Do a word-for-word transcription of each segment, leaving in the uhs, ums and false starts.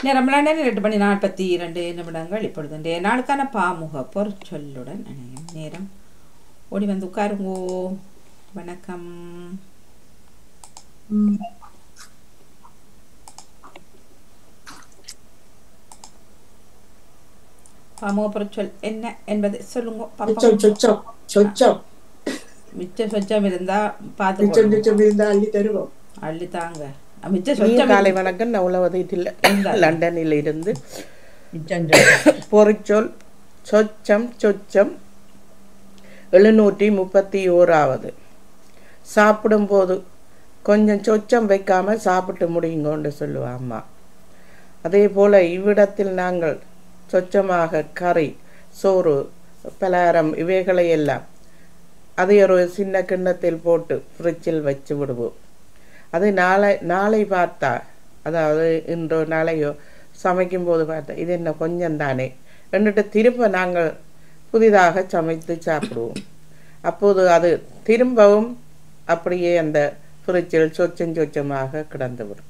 நேரம் லண்டனில் எட்டு மணி நாற்பத்தி இரண்டு நிமிடங்கள். இப்பொழுது இன்றைய நாளுக்கான பாமுக பொற்சொல்லுடன் இணையும் நேரம். ஓடி வந்து உட்காருங்கோ. வணக்கம். பாமுக பொற்சொல் என்ன என்பதை சொல்லுங்க. மிச்சம் சொச்சம் இருந்தா பார்த்து அள்ளி தருவோம். அள்ளி தாங்க. காலை வணக்கம். நான் உலகத்தில் லண்டனில் இருந்து பொறிச்சொல் சொச்சம் சொச்சம் எழுநூற்றி முப்பத்தி ஓராவது. சாப்பிடும்போது கொஞ்சம் சொச்சம் வைக்காம சாப்பிட்டு முடியுங்கன்னு சொல்லுவா அம்மா. அதே போல இவ்விடத்தில் நாங்கள் சொச்சமாக கறி, சோறு, பலகாரம் இவைகளை எல்லாம் அதை ஒரு சின்ன கிண்ணத்தில் போட்டு ஃப்ரிட்ஜில் வச்சு விடுவோம். அது நாளை நாளை பார்த்தா, அதாவது இன்றோ நாளையோ சமைக்கும் போது பார்த்தா இது என்ன கொஞ்சம் தானே എന്നിട്ട് திரும்ப நாங்கள் புதிதாக சமைத்து சாப்பிடுவோம். அப்போது அது திரும்பவும் அப்படியே அந்த ஃப்ரிட்ஜில் சொச்சம் சொச்சமாக கிடந்துவிடும்.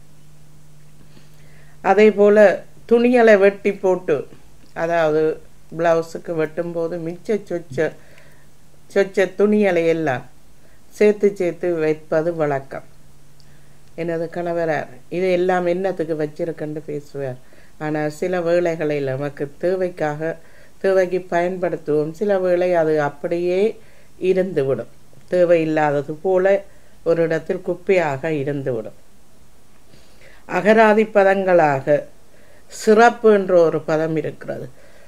அதே போல் துணிகளை வெட்டி போட்டு, அதாவது ப்ளவுஸுக்கு வெட்டும்போது மிச்ச சொச்ச சொச்ச துணிகளை எல்லாம் சேர்த்து சேர்த்து வைப்பது வழக்கம். எனது கணவரார் இது எல்லாம் என்னத்துக்கு வச்சிருக்கன்னு பேசுவார். ஆனால் சில வேளைகளில் நமக்கு தேவைக்காக தேவைக்கு பயன்படுத்துவோம். சில வேளை அது அப்படியே இருந்துவிடும். தேவையில்லாதது போல ஒரு இடத்தில் குப்பையாக இருந்துவிடும். அகராதி பதங்களாக சிறப்பு என்ற ஒரு பதம் இருக்கிறது.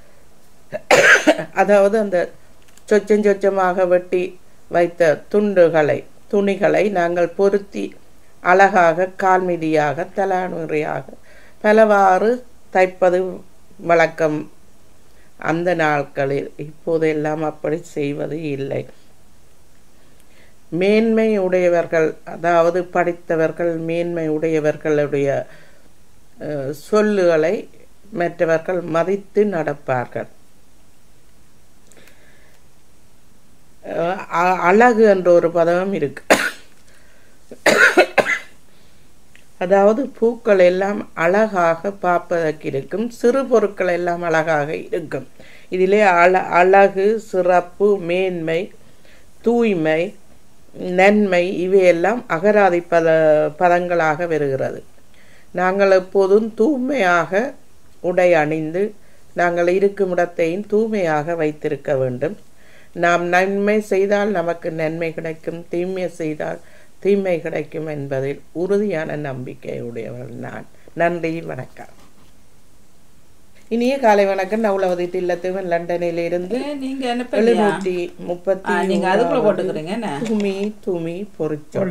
அதாவது அந்த சொச்சம் சொச்சமாக வெட்டி வைத்த துண்டுகளை துணிகளை நாங்கள் பொருத்தி அழகாக கால்மிதியாக தலானுறையாக பலவாறு தைப்பது வழக்கம் அந்த நாட்களில். இப்போதெல்லாம் அப்படி செய்வது இல்லை. மேன்மை உடையவர்கள், அதாவது படித்தவர்கள், மேன்மை உடையவர்களுடைய சொல்லுகளை மற்றவர்கள் மதித்து நடப்பார்கள். அழகு என்ற ஒரு பதம் இருக்கு. அதாவது பூக்கள் எல்லாம் அழகாக பார்ப்பதற்கு இருக்கும், சிறு பொருட்கள் எல்லாம் அழகாக இருக்கும். இதிலே அழ அழகு, சிறப்பு, மேன்மை, தூய்மை, நன்மை இவையெல்லாம் அகராதி பத பதங்களாக வருகிறது. நாங்கள் எப்போதும் தூய்மையாக உடை அணிந்து நாங்கள் இருக்கும் இடத்தையும் தூய்மையாக வைத்திருக்க வேண்டும். நாம் நன்மை செய்தால் நமக்கு நன்மை கிடைக்கும், தீமை செய்தால் தீமை கிடைக்கும் என்பதில் உறுதியான நம்பிக்கையுடையவள் நான். நன்றி, வணக்கம். இனிய காலை வணக்கம். நான் உலகத்தில் இல்லத்துவன் லண்டனில் இருந்து எழுநூற்றி முப்பத்தி துமி துமி பொறிச்சொல்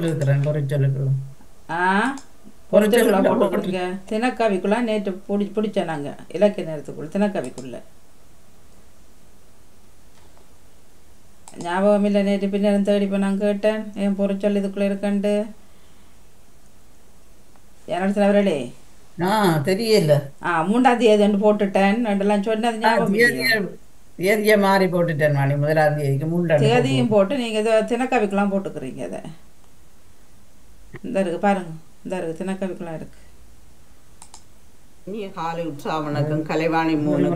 தினக்காவிக்குள்ள நேற்று பிடி பிடிச்ச நாங்க இலக்கிய நேரத்துக்குள்ள தினக்காவிக்குள்ள ஞாபகம் இல்லை. நேற்று பின்னர் தேடி போய் நான் கேட்டேன் என் பொறிச்சொல் இதுக்குள்ள இருக்கண்டு. என்னோட அவர்களே தெரியல. ஆ மூன்றாம் தேதி போட்டுட்டேன் ரெண்டெல்லாம் சொன்னது ஞாபகம். தேதியை மாறி போட்டுட்டேன். நாளை முதலாம் தேதிக்கு மூன்றாம் தேதியும் போட்டு நீங்க இதை தினக்கவிக்கெல்லாம் போட்டுக்கிறீங்க. அதை இந்த இருக்கு பாருங்க, இந்த இருக்கு தினக்கவிக்கெல்லாம் இருக்கு. இனிய காலை உற்சாக வணக்கம். கலைவாணி மூணு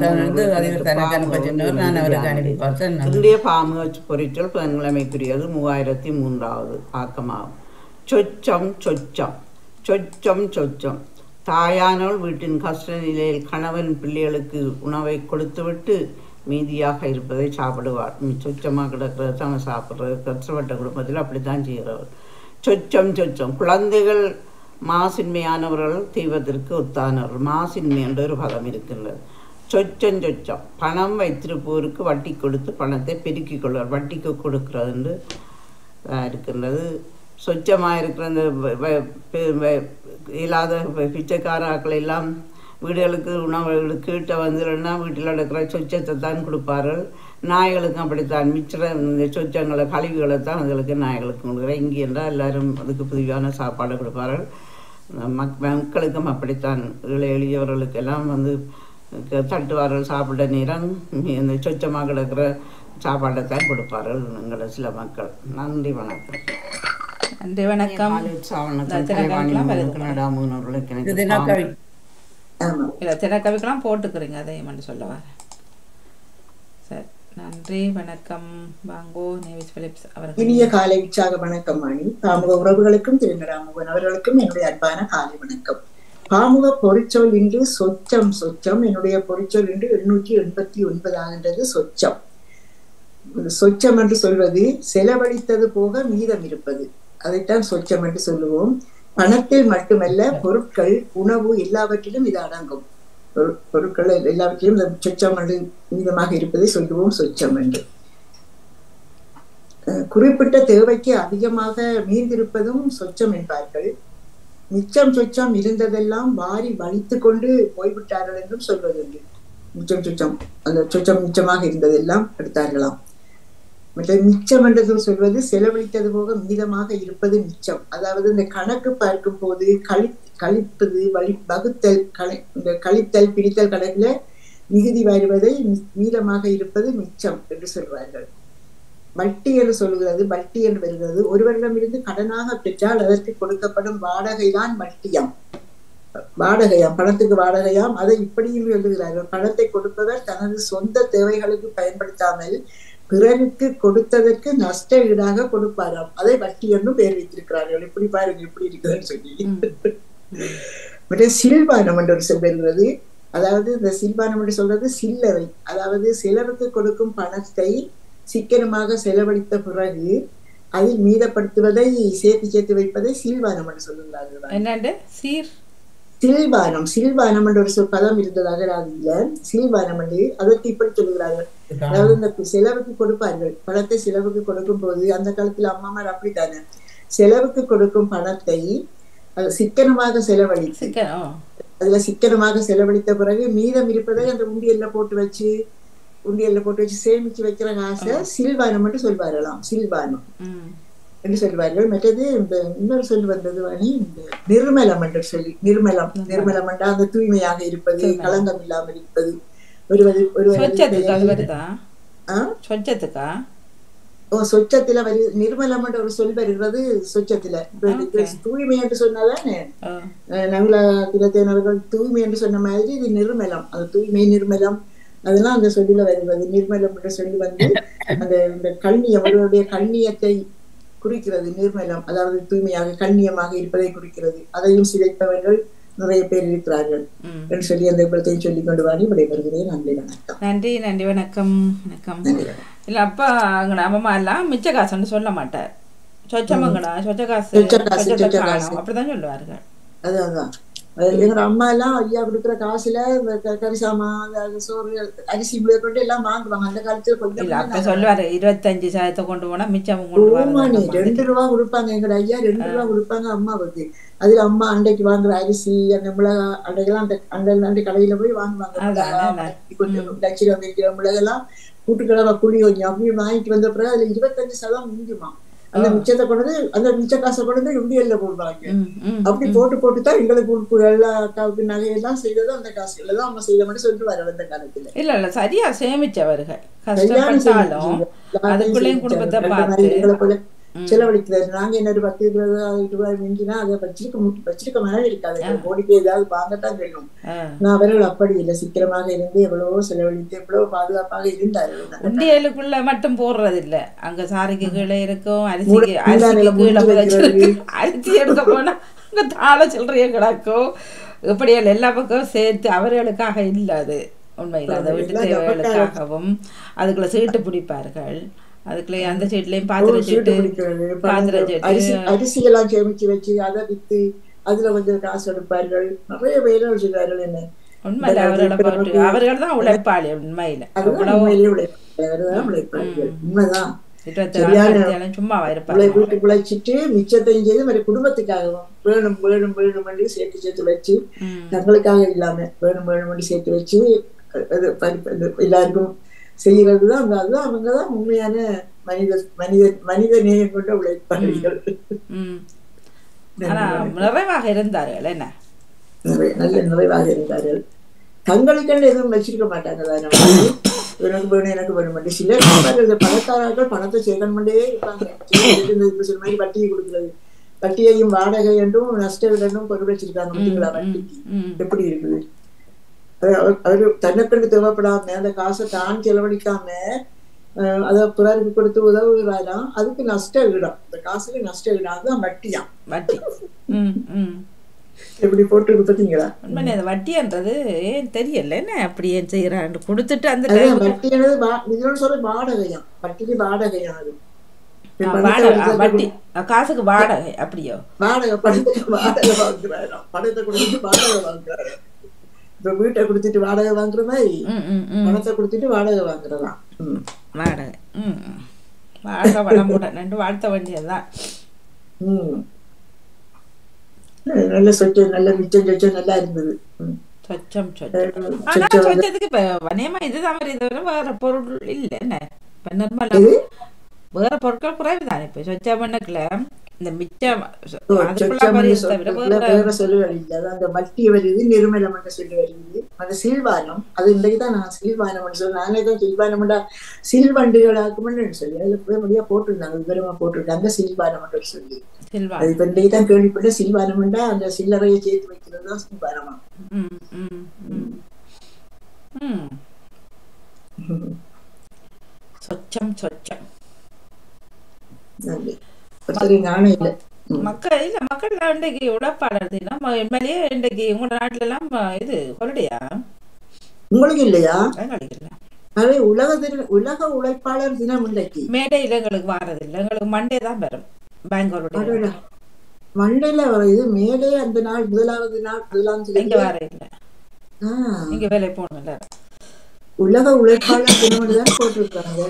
பாமுக பொறிச்சொல் புதன்கிழமைக்குரியது மூவாயிரத்தி மூன்றாவது ஆக்கமாகும். சொச்சம் சொச்சம் சொச்சம் சொச்சம் தாயானோள் வீட்டின் கஷ்ட நிலையில் கணவன் பிள்ளைகளுக்கு உணவை கொடுத்துவிட்டு மீதியாக இருப்பதை சாப்பிடுவார். சொச்சமாக கிடக்கிறது அவன் சாப்பிட்றது. கஷ்டப்பட்ட குடும்பத்தில் அப்படித்தான் செய்கிறவர். சொச்சம் சொச்சம் குழந்தைகள் மாசின்மையானவர்கள் தெய்வத்திற்கு ஒத்தானவர்கள். மாசின்மை என்ற ஒரு பதம் இருக்கின்றது. சொச்சம் சொச்சம் பணம் வைத்திருப்போருக்கு வட்டி கொடுத்து பணத்தை பெருக்கிக் கொள்வார். வட்டிக்கு கொடுக்கிறது என்று இருக்கின்றது. சொச்சமாக இருக்கிற இந்த இல்லாத பிச்சைக்காராக்கள் எல்லாம் வீடுகளுக்கு உணவு கீட்ட வந்துடுன்னா வீட்டில் நடக்கிற சொச்சத்தை தான் கொடுப்பார்கள். நாய்களுக்கும் அப்படித்தான் மிச்சர இந்த சொச்சங்களை கழிவுகளை தான் அதுகளுக்கு நாய்களுக்கு கொடுக்குறேன். இங்கே என்றால் எல்லோரும் அதுக்கு புதியான சாப்பாடு கொடுப்பார்கள். மக் மக்களுக்கும் அப்படித்தான். ஏழை எளியவர்களுக்கெல்லாம் வந்து தட்டுவார்கள். சாப்பிட்ட நேரம் இந்த சொச்சமாக கிடக்கிற சாப்பாட்டை தான் கொடுப்பார்கள் எங்களை சில மக்கள். நன்றி, வணக்கம். நன்றி, வணக்கம். ஆமா. இல்லை தினக்கவிக்கெல்லாம் போட்டுக்கிறீங்க அதையும் மட்டும் சொல்ல வரேன். சரி, நன்றி, வணக்கம். வாங்கோ நேவிஸ் பிலிப்ஸ் அவர்கள். இனிய காலை உற்சாக வணக்கம் மணி. பாமுக உறவுகளுக்கும் திருநராமுகன் அவர்களுக்கும் என்னுடைய அன்பான காலை வணக்கம். பாமுக பொறிச்சொல் இன்று சொச்சம். சொச்சம் என்னுடைய பொறிச்சொல் இன்று எண்ணூற்றி எண்பத்தி ஒன்பது ஆகின்றது. சொச்சம் சொச்சம் என்று சொல்வது செலவழித்தது போக மீதம் இருப்பது, அதைத்தான் சொச்சம் என்று சொல்லுவோம். பணத்தில் மட்டுமல்ல, பொருட்கள், உணவு எல்லாவற்றிலும் இது அடங்கும். பொருட்கள் எல்லாவற்றிலும் சொச்சம் என்று மீதமாக இருப்பதை சொல்லுவோம் சொச்சம் என்று. குறிப்பிட்ட தேவைக்கு அதிகமாக மீந்திருப்பதும் சொச்சம் என்பார்கள். மிச்சம் சொச்சம் இருந்ததெல்லாம் வாரி வலித்து கொண்டு போய்விட்டார்கள் என்றும் சொல்வதுண்டு. மிச்சம் சொச்சம் அந்த சொச்சம் மிச்சமாக இருந்ததெல்லாம் எடுத்தார்களாம். மற்ற மிச்சம் என்றது சொல்வது செலவழித்தது போக மீதமாக இருப்பது மிச்சம். அதாவது இந்த கணக்கு பார்க்கும் போது கழி கழிப்பது வழி வகுத்தல் கலை இந்த கழித்தல் பிரித்தல் கணக்குல மிகுதி வருவதை மீதமாக இருப்பது மிச்சம் என்று சொல்வார்கள். வட்டி என்று சொல்லுகிறது, வட்டி என்று வருகிறது. ஒருவரிடமிருந்து கடனாக பெற்றால் அதற்கு கொடுக்கப்படும் வாடகைதான் வட்டியாம். வாடகையாம், பணத்துக்கு வாடகையாம். அதை இப்படியும் எழுதுகிறார்கள். பணத்தை கொடுப்பவர் தனது சொந்த தேவைகளுக்கு பயன்படுத்தாமல் பிறருக்கு கொடுத்ததற்கு நஷ்ட ஈடாக கொடுப்பாராம். அதை வட்டி என்றும் பெயர் வைத்திருக்கிறார்கள். இப்படி பாருங்க எப்படி இருக்குதுன்னு சொல்லி. சில்வானம் என்று ஒரு சொல் வருகிறது. அதாவது இந்த சில்வானம் என்று சொல்றது சில்லறை, அதாவது செலவுக்கு கொடுக்கும் பணத்தை சிக்கனமாக செலவழித்த பிறகு அதில் மீதப்படுத்துவதை சேர்த்து சேர்த்து வைப்பதை சில்வானம் என்று சொல்லுகிறார்கள். என்னண்டு சீர் சில்வானம் சில்வானம் என்ற ஒரு சொல் பதம் இருந்ததாக ராதியில சில்வானம் என்று அதற்கு இப்படி சொல்லுகிறார்கள். அதாவது இந்த செலவுக்கு கொடுப்பார்கள், பணத்தை செலவுக்கு கொடுக்கும் போது அந்த காலத்துல அம்மாமார் அப்படித்தானே செலவுக்கு கொடுக்கும் பணத்தை சிக்கனமாக செலவழித்து அதுல சிக்கனமாக செலவழித்த பிறகு மீதம் இருப்பதை அந்த உண்டியல்ல போட்டு வச்சு உண்டியல்ல போட்டு வச்சு சேமிச்சு வைக்கிற காசை சில்வானம் என்று சொல்வார்களாம். சில்வானம் என்று சொல்வார்கள். மற்றது இந்த இன்னொரு சொல் வந்தது வாணி, இந்த நிர்மலம் என்று சொல்லி நிர்மலம் நிர்மலம் என்றா அந்த தூய்மையாக இருப்பது, களங்கம் இல்லாமல் இருப்பது. ஒருவது ஓ சொச்சத்துல வரு நிர்மலம் என்ற ஒரு சொல் வருகிறது. சொச்சத்துல தூய்மை என்று சொன்னாதானே நகுலா திலத்தேன் அவர்கள் தூய்மை என்று சொன்ன மாதிரி இது நிர்மலம், அது தூய்மை நிர்மலம் அதெல்லாம் அந்த சொல்லில வருகிறது. நிர்மலம் என்ற சொல்லி வந்து அந்த இந்த கண்ணியம் அவர்களுடைய கண்ணியத்தை குறிக்கிறது. நிர்மலம் அதாவது தூய்மையாக கண்ணியமாக இருப்பதை குறிக்கிறது. அதையும் சிதைப்பவர்கள் நிறைய பேர் இருக்கிறார்கள் என்று சொல்லி அந்த இடத்தையும் சொல்லிக் கொண்டு வாங்கி விடைபெறுகிறேன். நன்றி வணக்கம். நன்றி நன்றி வணக்கம் வணக்கம். இல்ல அப்பா அங்கட அம்மா எல்லாம் மிச்ச காசுன்னு சொல்ல மாட்டார். சொச்சமங்கடா சொச்ச காசு அப்படிதான் சொல்லுவார்கள். அதான் எங்க அம்மா எல்லாம் ஐயா கொடுக்குற காசுல கரிசாமா சோறு அரிசி கொண்டு எல்லாம் வாங்குவாங்க. அந்த காலத்துல கொஞ்சம் சொல்லுவாரு இருபத்தஞ்சு சாயத்தை கொண்டு போனா மிச்சம் ரெண்டு ரூபா கொடுப்பாங்க. எங்க ஐயா ரெண்டு ரூபா கொடுப்பாங்க அம்மாவுக்கு. அதுல அம்மா அண்டைக்கு வாங்குற அரிசி அந்த மிளகா அண்டைக்கெல்லாம் அந்த அண்டை அண்டை கடையில போய் வாங்குவாங்க. கொஞ்சம் லட்சம் வைக்கிற மிளகெல்லாம் கூட்டுக்கிழமை புளி கொஞ்சம் அப்படி வாங்கிட்டு வந்த பிறகு அதுல இருபத்தஞ்சு சதம் மிஞ்சுமா. அந்த மிச்சத்தை கொண்டு அந்த மிச்ச காசை கொண்டு உண்டியல்ல போடுவாங்க. அப்படி போட்டு போட்டுதான் எங்களுக்கு உறுப்பு எல்லா அக்காவுக்கு நகையெல்லாம் செய்தது அந்த காசுல தான் அவங்க செய்த மாதிரி சொல்லிட்டு வர அந்த காலத்துல. இல்ல இல்ல சரியா சேமிச்சவர்கள் கஷ்டப்பட்டாலும் அதுக்குள்ளேயும் குடும்பத்தை பார்த்து செலவழிக்கிறாரு. நாங்க என்ன ஒரு பத்து இருபது ரூபாய் மிஞ்சினா அதை வச்சிருக்க வச்சிருக்க மாதிரி இருக்காது. கோடிக்கு ஏதாவது வாங்கத்தான் வேணும். நான் அவர்கள் அப்படி இல்லை, சீக்கிரமாக இருந்து எவ்வளவோ செலவழித்து எவ்வளவு பாதுகாப்பாக இருந்தார்கள். உண்டியலுக்குள்ள மட்டும் போடுறது இல்ல, அங்க சாரிக்கு கீழே இருக்கும், அரிசிக்கு அரிசிக்கு கீழே அரிசி எடுக்க போனா அங்க தாழ சில்லறைய கிடக்கும். இப்படியெல்லாம் எல்லா பக்கம் சேர்த்து அவர்களுக்காக இல்லாது உண்மையில் அந்த வீட்டு தேவைகளுக்காகவும் அதுக்குள்ள சீட்டு பிடிப்பார்கள். அதுக்குள்ள அந்த சீட்லயும் பாத்திர சீட்டு பாத்திர சீட்டு அரிசி எல்லாம் சேமிச்சு வச்சு அதை வித்து அதுல கொஞ்சம் காசு எடுப்பார்கள். நிறைய பேர் வச்சுக்கார்கள். என்ன உண்மையில அவர்களை போட்டு அவர்கள் தான் உழைப்பாளி. உண்மையில உண்மைதான் சும்மா வீட்டுக்கு உழைச்சிட்டு மிச்சத்தையும் செய்து மாதிரி குடும்பத்துக்காகவும் வேணும் வேணும் வேணும் பண்ணி சேர்த்து சேர்த்து வச்சு தங்களுக்காக இல்லாம வேணும் வேணும் பண்ணி சேர்த்து வச்சு எல்லாருக்கும் செய்யறதுதான். அதுதான் அவங்கதான் உண்மையான மனித மனித மனித நேயம் கொண்ட உழைப்பாளிகள். நிறைவாக இருந்தார்கள். என்ன நல்ல நிறைவாக இருந்தார்கள். தங்களுக்கென்று எதுவும் வச்சிருக்க மாட்டாங்க. எனக்கு வேணும் எனக்கு வேணும் பண்ணி சில பணக்காரர்கள் பணத்தை சேகரம் பண்ணே இருப்பாங்க. சில மாதிரி வட்டியை கொடுக்குறது, வட்டியையும் வாடகை என்றும் நஷ்ட விடணும் பொருள் வச்சிருக்காங்க. வட்டிக்கு எப்படி இருக்குது? அவரு தனக்கண்டு தேவைப்படாம அந்த காசை தான் செலவழிக்காம அதை பிறருக்கு கொடுத்து உதவுகிறாராம். அதுக்கு நஷ்ட ஈடம், இந்த காசுக்கு நஷ்ட ஈடம். அதுதான் வட்டியாம். வட்டி எப்படி போட்டு பார்த்தீங்களா? உண்மையிலே அந்த வட்டின்றது ஏன் தெரியல என்ன அப்படி ஏன் செய்யறான்னு கொடுத்துட்டு அந்த வட்டியானது இதோட சொல்ல வாடகையாம். வட்டிக்கு வாடகையாம். அது வட்டி காசுக்கு வாடகை. அப்படியோ வாடகை பணத்துக்கு வாடகை வாங்குறாராம். பணத்தை கொடுத்துட்டு வாடகை வாங்குறாரு. இப்ப வீட்டை கொடுத்துட்டு வாடகை வாங்குற மாதிரி பணத்தை கொடுத்துட்டு வாடகை வாங்குறதாம். வாடகை ம் வாழ்க்கை வளமுடன் ரெண்டு வாழ்த்த வேண்டியதுதான். உம் நல்ல சொச்ச நல்ல மிச்சம் சொச்சம் நல்லா இருந்தது. சொச்சம் சொச்சம் ஆனா சொச்சத்துக்கு இப்ப வணியமா இதுதான் மாதிரி தவிர வேற பொருள் இல்ல என்ன இப்ப நிர்மலா வேற பொருட்கள் குறைவுதான். இப்ப சொச்ச பண்ணக்குல இந்த மிச்சம் வேற சொல்லுவது இல்லை. அந்த மட்டி வருது நிர்மலம் என்ற சொல்லி வருது. அந்த சில்வானம் அது இன்றைக்குதான் நான் சில்வானம் சொல்லி நானே தான் சில்வானம்டா சில்வண்டுகளாக்கும்னு சொல்லி அதுல போய் முடியா போட்டிருந்தாங்க, விவரமா போட்டிருக்காங்க சில்வானம் சொல்லி. அது இப்ப இன்றைக்கு தான் கேள்விப்பட்ட சில்வானம்டா அந்த சில்லறையை சேர்த்து வைக்கிறது தான் சில்வானமா. சொச்சம் சொச்சம் நானும் இல்லை. மக்கள் இல்ல மக்கள் இன்றைக்கு உழைப்பாளர் தினம் எம்எல்ஏ இன்றைக்கு உங்க நாட்டுல எல்லாம் இது ஹாலிடேயா? உங்களுக்கு இல்லையா? எங்களுக்கு இல்ல. அதே உலக உலக உழைப்பாளர் தினம் இன்றைக்கு மேடையில எங்களுக்கு வாரது இல்லை. எங்களுக்கு மண்டே தான் வரும். பெங்களூர் மண்டேல வருது. மேடே அந்த நாள் முதலாவது நாள் முதலாம் இங்க வர இல்ல. இங்க வேலை போகணும்ல. உலக உழைப்பாளர் தினம் தான் போட்டிருக்காங்க.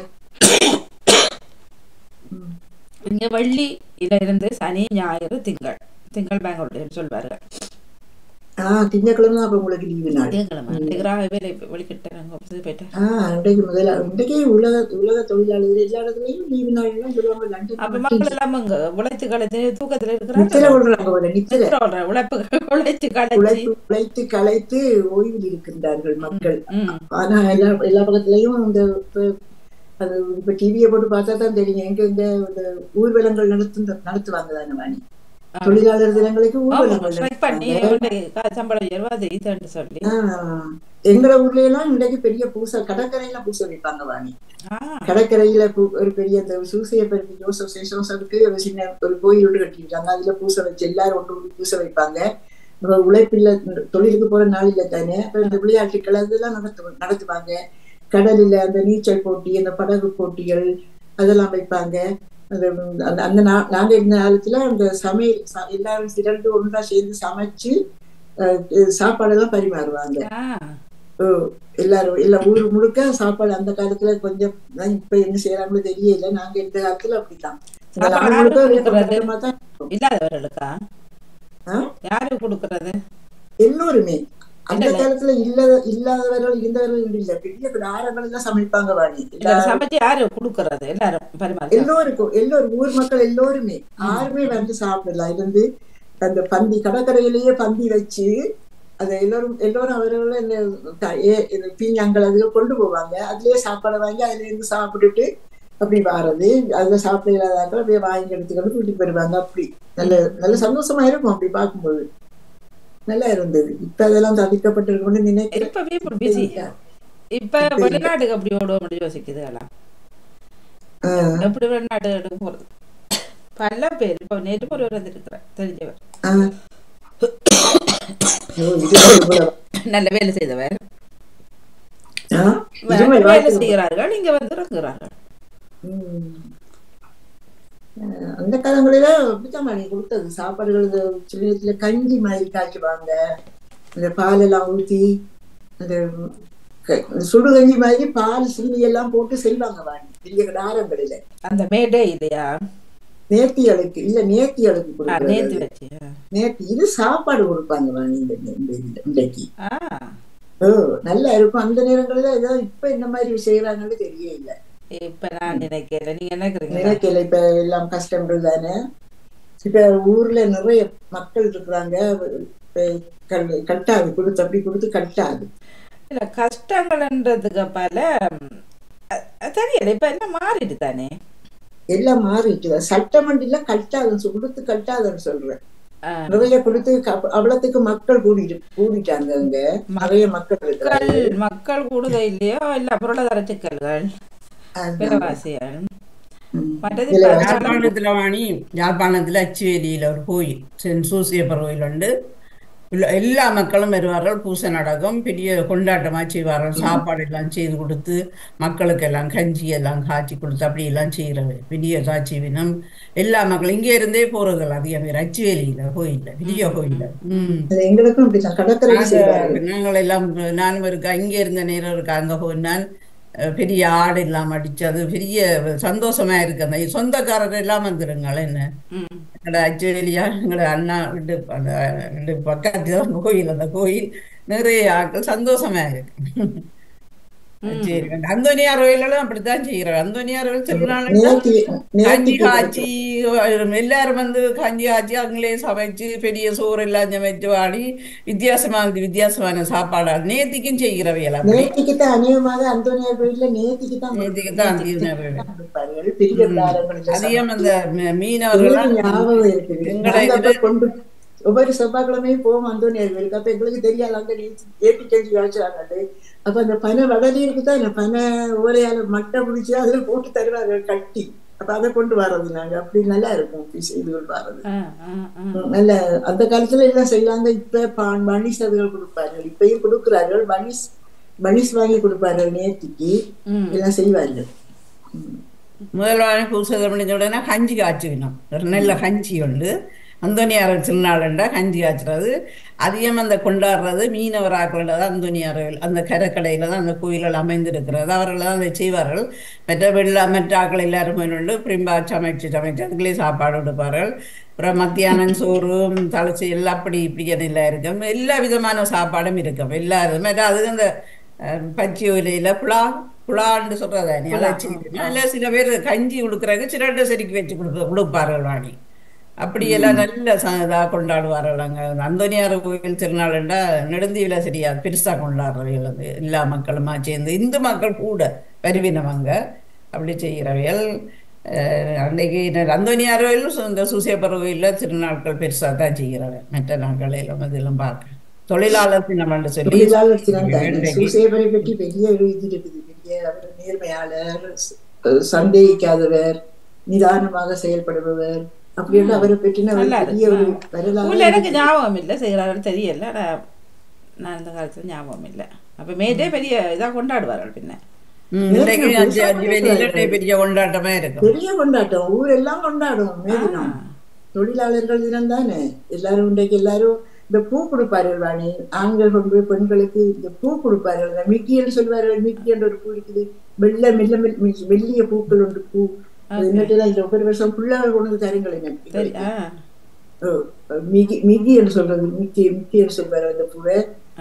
இங்க வெள்ளி இல இருந்து சனி ஞாயிறு திங்கள் திங்கள் பெங்களூர் சொல்வார்கள். ஆஹ் திங்கட்கிழமை அப்ப உங்களுக்கு லீவு நாள். இன்றைக்கு முதல்ல இன்றைக்கு உலக உலக தொழிலாளர்கள் எல்லா இடத்துலயும் லீவு நாள் எல்லாம் சொல்லுவாங்க. அப்ப மக்கள் எல்லாம் அங்க உழைத்து கலைத்து தூக்கத்துல இருக்கிறாங்க. உழைத்து கலைத்து ஓய்வில் இருக்கின்றார்கள் மக்கள். ஆனா எல்லா எல்லா பக்கத்துலயும் இந்த அது இப்ப டிவியை போட்டு பார்த்தா தான் தெரியும். எங்க இந்த ஊர்வலங்கள் நடத்து நடத்துவாங்க தானே வாணி தொழிலாளர் தினங்களுக்கு ஊர்வலங்கள். எங்கள ஊர்ல எல்லாம் இன்றைக்கு பெரிய பூசை கடற்கரையில பூசை வைப்பாங்க வாணி. கடற்கரையில ஒரு பெரிய அந்த சூசைய பெரிய ஜோசப் சேஷோசனுக்கு ஒரு சின்ன ஒரு கோயில் கட்டிருக்காங்க. அதுல பூசை வச்சு எல்லாரும் ஒன்று பூசை வைப்பாங்க. உழைப்பில்ல தொழிலுக்கு போற நாள் இல்ல தானே. இந்த விளையாட்டுக்கள் அதெல்லாம் நடத்து நடத்துவாங்க. கடலில் அந்த நீச்சல் போட்டி அந்த படகு போட்டிகள் அதெல்லாம் வைப்பாங்க. அந்த அந்த நாங்க இந்த காலத்துல அந்த சமையல் எல்லாரும் திரண்டு ஒன்றா சேர்ந்து சமைச்சு சாப்பாடெல்லாம் பரிமாறுவாங்க. எல்லாரும் எல்லா ஊரு முழுக்க சாப்பாடு அந்த காலத்துல கொஞ்சம் இப்ப என்ன செய்யறாங்களோ தெரியல. நாங்க இந்த காலத்துல அப்படித்தான் எல்லோருமே அந்த காலத்துல இல்ல இல்லாதவர்கள் இருந்தவர்கள் இல்ல பெரிய ஆரங்கள் எல்லாம் சமைப்பாங்க வாணி. எல்லோருக்கும் எல்லோரும் ஊர் மக்கள் எல்லோருமே யாருமே வந்து சாப்பிடலாம். இது வந்து அந்த பந்தி கடற்கரையிலேயே பந்தி வச்சு அதை எல்லோரும் எல்லோரும் அவர்கள் பீஞ்சாங்கள் அதுல கொண்டு போவாங்க. அதுலயே சாப்பாடை வாங்கி அதுல இருந்து சாப்பிட்டுட்டு அப்படி வாரது. அதுல சாப்பிட இல்லாதாக்கள் அப்படியே வாங்கி எடுத்துக்கிட்டு வீட்டுக்கு வருவாங்க. அப்படி நல்ல நல்ல சந்தோஷமா இருக்கும் அப்படி பார்க்கும்போது. நல்லா இருந்தது. இப்ப அதெல்லாம் தவிர்க்கப்பட்டிருக்கணும்னு நினைக்கிறேன். இப்ப வெளிநாட்டுக்கு அப்படி ஓடுவோம் யோசிக்குது. எப்படி வெளிநாட்டுக்கு போறது பல பேர் இப்ப நேற்று ஒரு வந்திருக்கிறேன் தெரிஞ்சவர். நல்ல வேலை செய்தவர் வேலை செய்கிறார்கள். இங்க வந்து இறங்குகிறார்கள். அந்த காலங்களில அப்படித்தான் பண்ணி கொடுத்தது சாப்பாடுகள். சில கஞ்சி மாதிரி காய்ச்சுவாங்க. அந்த பால் எல்லாம் ஊற்றி அந்த சுடு கஞ்சி மாதிரி பால் சீனி எல்லாம் போட்டு செய்வாங்க வாங்கி பெரிய ஆரம்பரில. அந்த மேடே இல்லையா நேர்த்திகளுக்கு இல்ல நேர்த்திகளுக்கு கொடுக்குறது. நேர்த்தி இது சாப்பாடு கொடுப்பாங்க வாங்கி இன்றைக்கு. ஓ நல்லா இருக்கும். அந்த நேரங்கள்ல ஏதோ இப்ப இந்த மாதிரி செய்யறாங்கன்னு தெரிய இல்லை. இப்ப நான் நினைக்கல. நீங்க நினைக்கிறீங்க? நினைக்கல. இப்ப எல்லாம் கஷ்டங்கள் தானே. இப்ப ஊர்ல நிறைய மக்கள் இருக்கிறாங்க. கட்டாது கொடுத்து அப்படி கொடுத்து கட்டாது. இல்ல கஷ்டங்கள்ன்றதுக்கு பல தெரியல. இப்ப எல்லாம் மாறிட்டு தானே. எல்லாம் மாறிட்டு சட்டமண்டில கட்டாதுன்னு கொடுத்து கட்டாதுன்னு சொல்றேன். நிறைய கொடுத்து அவ்வளவுக்கு மக்கள் கூடி கூடிட்டாங்க. அங்க நிறைய மக்கள் மக்கள் மக்கள் கூடுதல் இல்லையோ இல்ல பொருளாதார சிக்கல்கள் விலைவாசிகள். மற்றது யாழ்ப்பாணத்துல வாணி யாழ்ப்பாணத்துல அச்சுவேலியில ஒரு கோயில் சென்ட் சூசியப்பர் கோயில் உண்டு. எல்லா மக்களும் வருவார்கள், பூசை நடக்கும், பெரிய கொண்டாட்டமா செய்வார்கள். சாப்பாடு எல்லாம் செய்து கொடுத்து மக்களுக்கு எல்லாம் கஞ்சி எல்லாம் காய்ச்சி கொடுத்து அப்படி எல்லாம் செய்யறது பெரிய காட்சி வினம். எல்லா மக்களும் இங்கே இருந்தே போறதில்ல அதிகம் பேர் அச்சுவேலியில கோயில்ல பெரிய கோயில்ல. உம் நாங்கள் எல்லாம் நானும் இருக்கா இங்கே இருந்த நேரம் இருக்கா அங்க போனான் பெரிய ஆடு எல்லாம் அடிச்சு அது பெரிய சந்தோஷமா இருக்கு. அந்த சொந்தக்காரர் எல்லாம் வந்துருங்கள் என்ன எங்கட அச்சுவேலியா எங்கட அண்ணா வீட்டு அந்த ரெண்டு பக்கத்துல தான் கோயில். அந்த கோயில் நிறைய ஆட்கள் சந்தோஷமா இருக்கு. சரி அந்தோனியார் கோயிலும் அப்படித்தான் செய்யறாங்க. அந்தோனியார் கோயில் திருநாள் கஞ்சி காய்ச்சி எல்லாரும் வந்து கஞ்சி காய்ச்சி அவங்களே சமைச்சு பெரிய சோறு எல்லாம் சமைச்சு வாடி வித்தியாசமா வித்தியாசமான சாப்பாடு நேத்திக்கும் செய்கிறவையெல்லாம். நேத்திக்கு தான் அநேகமாக அந்தோனியார் கோயில்ல நேத்திக்கு தான் நேத்திக்கு தான் அதிகம் அந்த மீனவர்கள் எங்களை கொண்டு ஒவ்வொரு செவ்வாய்க்கிழமையும் போவோம் அந்தோனியார் கோயிலுக்கு. அப்ப எங்களுக்கு தெரியாது அங்க ஏற்றி கஞ்சி காய்ச்சாங்க. அப்ப அந்த பனை வடலி இருக்குதான் இந்த பனை ஓலையால மட்டை பிடிச்சி அதுல போட்டு தருவாங்க கட்டி. அப்ப அதை கொண்டு வர்றது நாங்க அப்படி நல்லா இருக்கும் செய்து கொண்டு வர்றது நல்ல. அந்த காலத்துல எல்லாம் செய்யலாங்க. இப்ப பான் பனிஸ் அதுகள் கொடுப்பார்கள், இப்பயும் கொடுக்குறார்கள். பனிஸ் பனிஸ் வாங்கி கொடுப்பார்கள், நேர்த்திக்கு எல்லாம் செய்வார்கள். முதல்வான பூசை முடிஞ்ச உடனே கஞ்சி காய்ச்சிக்கணும். ஒரு நல்ல கஞ்சி உண்டு அந்தோனியார் திருநாளுண்டா கஞ்சி காய்ச்சுறது அதிகம். அந்த கொண்டாடுறது மீனவராக்கள் தான் அந்தோனியார் அந்த கரைக்கடையில தான் அந்த கோயில்கள் அமைந்திருக்கிறது. அவர்கள் தான் அதை செய்வார்கள். மற்ற வெள்ள மற்ற ஆக்கள் எல்லாரும் உண்டு பிரிம்பா சமைச்சு சமைச்சு அதுக்குள்ளே சாப்பாடு கொடுப்பார்கள். அப்புறம் மத்தியானம் சோறு தளச்சி எல்லாம் அப்படி இப்படி எல்லாம் இருக்கும். எல்லா விதமான சாப்பாடும் இருக்கும் எல்லா மற்ற அது அந்த பச்சை ஓலையில புலா புலான்னு சொல்றதா நீ அழைச்சி இல்லை சில பேர் கஞ்சி கொடுக்குறாங்க, சிரட்டை செருக்கி வச்சு கொடுக்க கொடுப்பார்கள் வாணி. அப்படியெல்லாம் நல்ல இதாக கொண்டாடுவார்கள். அங்கே அந்தோனியார் கோயில் திருநாளுண்டா நெடுந்தீவில சரியா பெருசாக கொண்டாடுறவைகள் அது எல்லா மக்களுமா சேர்ந்து இந்து மக்கள் கூட வருவினவங்க அப்படி செய்கிறவைகள். அன்றைக்கு அந்தோனியார் கோயிலும் இந்த சூசியப்பர் கோயிலில் திருநாட்கள் பெருசாக தான் செய்கிறவன். மற்ற நாட்களிலும் இதெல்லாம் பார்க்க தொழிலாளர் தினம் சொல்லி சூசியப்பரை பற்றி பெரிய இது இருக்குது. பெரிய நேர்மையாளர், சந்தேகிக்காதவர், நிதானமாக செயல்படுபவர் அப்படின்னு அவரை பற்றின எனக்கு ஞாபகம் இல்லை செய்கிறார்கள் தெரியல. நான் இந்த காலத்துல ஞாபகம் இல்லை. அப்ப மேலே பெரிய இதா கொண்டாடுவார்கள். பின்ன பெரிய கொண்டாட்டமா இருக்கும், பெரிய கொண்டாட்டம் ஊரெல்லாம் கொண்டாடும். மேதினம் தொழிலாளர்கள் தினம் தானே. எல்லாரும் இன்றைக்கு எல்லாரும் இந்த பூ கொடுப்பார்கள் வாணி. ஆண்கள் கொண்டு பெண்களுக்கு இந்த பூ கொடுப்பார்கள். இந்த மிக்கின்னு சொல்லுவார்கள். மிக்கி என்ற ஒரு பூ இருக்குது. வெள்ளை மெல்ல மெல்லிய பூக்கள் உண்டு. பூ ஒவ்வொரு வருஷம் பிள்ளைகள் கொண்டு தருங்கள் மிகி மிகி என்று சொல்றது. மிக்கி மிக்கி என்று சொல்வாரு அந்த பூவை.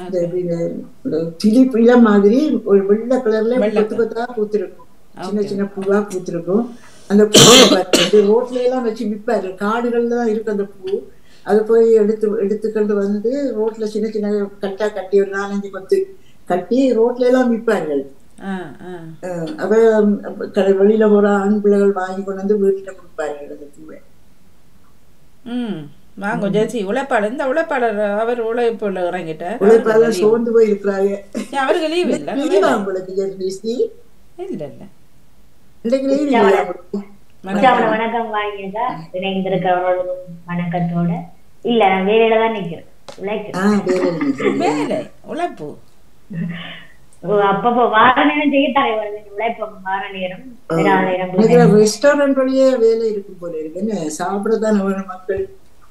திலி இளம் மாதிரி ஒரு வெள்ளை கலர்ல கொத்து கொத்தா பூத்திருக்கும், சின்ன சின்ன பூவா பூத்திருக்கும். அந்த பூ ரோட்ல எல்லாம் வச்சு விற்பாரு. காடுகள்ல தான் இருக்கு அந்த பூ. அதை போய் எடுத்து எடுத்துக்கொண்டு வந்து ரோட்ல சின்ன சின்ன கட்டா கட்டி ஒரு நாலஞ்சு கொத்து கட்டி ரோட்ல எல்லாம் விற்பார்கள். அப்ப வெளியில போற ஆண் பிள்ளைகள் வாங்கி கொண்டு வந்து வீட்டுல கொடுப்பார்கள் அந்த பூவை. உம் வாங்க ஜெசி உழைப்பாளர். இந்த உழைப்பாளர் அவர் உழைப்பு இறங்கிட்ட உழைப்பாளர் சோர்ந்து போய் இருக்கிறாங்க. அவருக்கு லீவ் இல்ல உங்களுக்கு இல்ல இல்ல இன்னைக்கு லீவ் இல்ல. வணக்கம் வாங்கியதா இணைந்திருக்கிறவர்களும் வணக்கத்தோட. இல்ல நான் வேலையில தான் நிக்கிறேன். உழைக்கிறேன். வேலை உழைப்பு அப்பப்போ வார நேரம் செய்யத்தானே உழைப்போம். வார நேரம் ரெஸ்டாரண்ட் வழியே வேலை இருக்கும் போல இருக்குன்னு சாப்பிடத்தான் மக்கள்.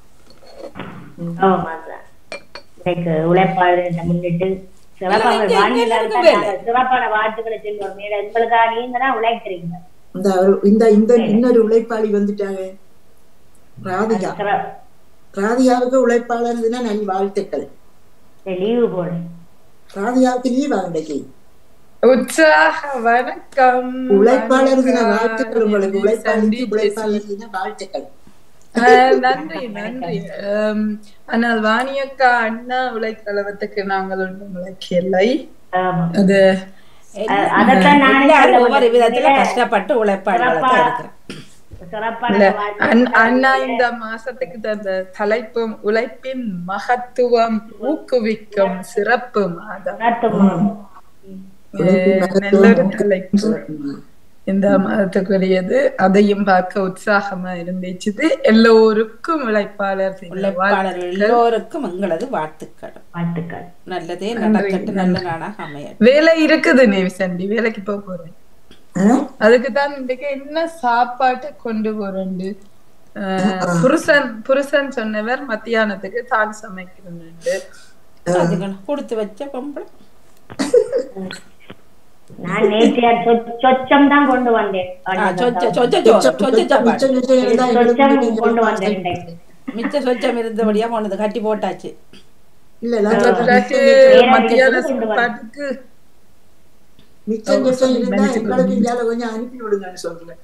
உழைப்பாளர் முன்னிட்டு சிறப்பான சிறப்பான வாழ்த்துக்களை செல்வோம். எங்களுக்காக நீங்க தான் உழைக்கிறீங்க. இந்த இந்த இன்னொரு உழைப்பாளி வந்துட்டாங்க ராதிகா. ராதிகாவுக்கு உழைப்பாளர் நல்ல வாழ்த்துக்கள். லீவு போல ராதிகாவுக்கு லீவா இன்றைக்கு? உற்சாக வணக்கம். உழைப்பாளர் தின வாழ்த்துக்கள் உங்களுக்கு. உழைப்பாளி உழைப்பாளர் தின வாழ்த்துக்கள். நன்றி நன்றி. ஆனால் வாணியக்கா அண்ணா உழைத்தளவத்துக்கு நாங்கள் ஒன்றும் உழைக்கவில்லை. அது ஒவ்வொரு விதத்துல கஷ்டப்பட்டு உழைப்பாளர் அண்ணா இந்த மாசத்துக்கு தந்த தலைப்பும் உழைப்பின் மகத்துவம் ஊக்குவிக்கும் சிறப்பு மாதம். நல்லொரு தலைப்பு இந்த மாதத்துக்குரியது. அதையும் பார்க்க உற்சாகமா இருந்துச்சு. எல்லோருக்கும் உழைப்பாளர் உழைப்பாளர் எல்லோருக்கும் எங்களது வாழ்த்துக்கள். வாழ்த்துக்கள். நல்லதே நடக்கட்டும், நல்ல நாளாக அமைய. வேலை இருக்குது நேவிசண்டி, வேலைக்கு போக போறேன். அதுக்குதான் இன்றைக்கு என்ன சாப்பாட்டை கொண்டு போறேன். புருஷன் புருஷன் சொன்னவர் மத்தியானத்துக்கு தான் சமைக்கிறேன் கொடுத்து வச்ச பொம்பளை. நான் நேற்று சொச்சம் தான் கொண்டு வந்தேன். மிச்ச சொச்சம் இருந்தபடியா போனது கட்டி போட்டாச்சு. மத்தியான சாப்பாட்டுக்கு மிச்சம் மிச்சம் இருந்தா எங்களுக்கு இந்தியால கொஞ்சம் அனுப்பி விடுங்கன்னு சொல்றேன்.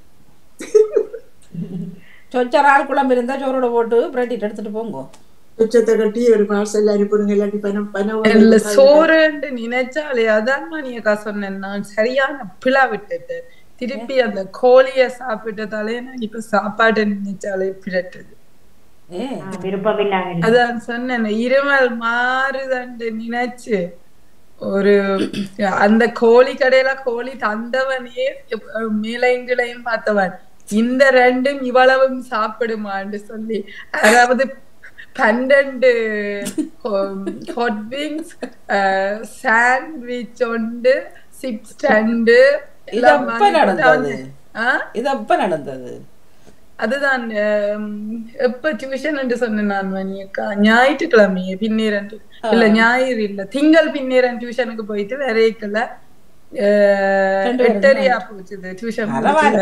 சொச்சரால் குழம்பு இருந்தா சோரோட போட்டு பிரட்டிட்டு எடுத்துட்டு போங்க. சொச்சத்தை கட்டி ஒரு பார்சல் அனுப்பிடுங்க. இல்லாட்டி பணம் பணம் சோறுன்னு நினைச்சாலே அதான் மணியக்கா சொன்னேன். நான் சரியான பிளா விட்டுட்டு திருப்பி அந்த கோழிய சாப்பிட்டதாலே நான் இப்ப சாப்பாடு நினைச்சாலே பிழட்டுது. அதான் சொன்னேன், இருமல் மாறுதண்டு நினைச்சு ஒரு அந்த கோழி கடையில கோழி தந்தவனே மேலைங்களையும் பார்த்தவன் இந்த ரெண்டும் இவ்வளவும் சாப்பிடுமான்னு சொல்லி, அதாவது பன்னெண்டு ஹாட் விங்ஸ் சாண்ட்விச் ஒன்று சிப்ஸ் டண்டு நடந்தது. அதுதான் எப்ப டியூஷன் என்று சொன்னேன் நான் மணியக்கா, ஞாயிற்றுக்கிழமையே பின்னேரண்டு இல்ல ஞாயிறு இல்ல திங்கள் பின்னேரன் டியூஷனுக்கு போயிட்டு வரைக்கல எட்டரையா போச்சுது டியூஷன்.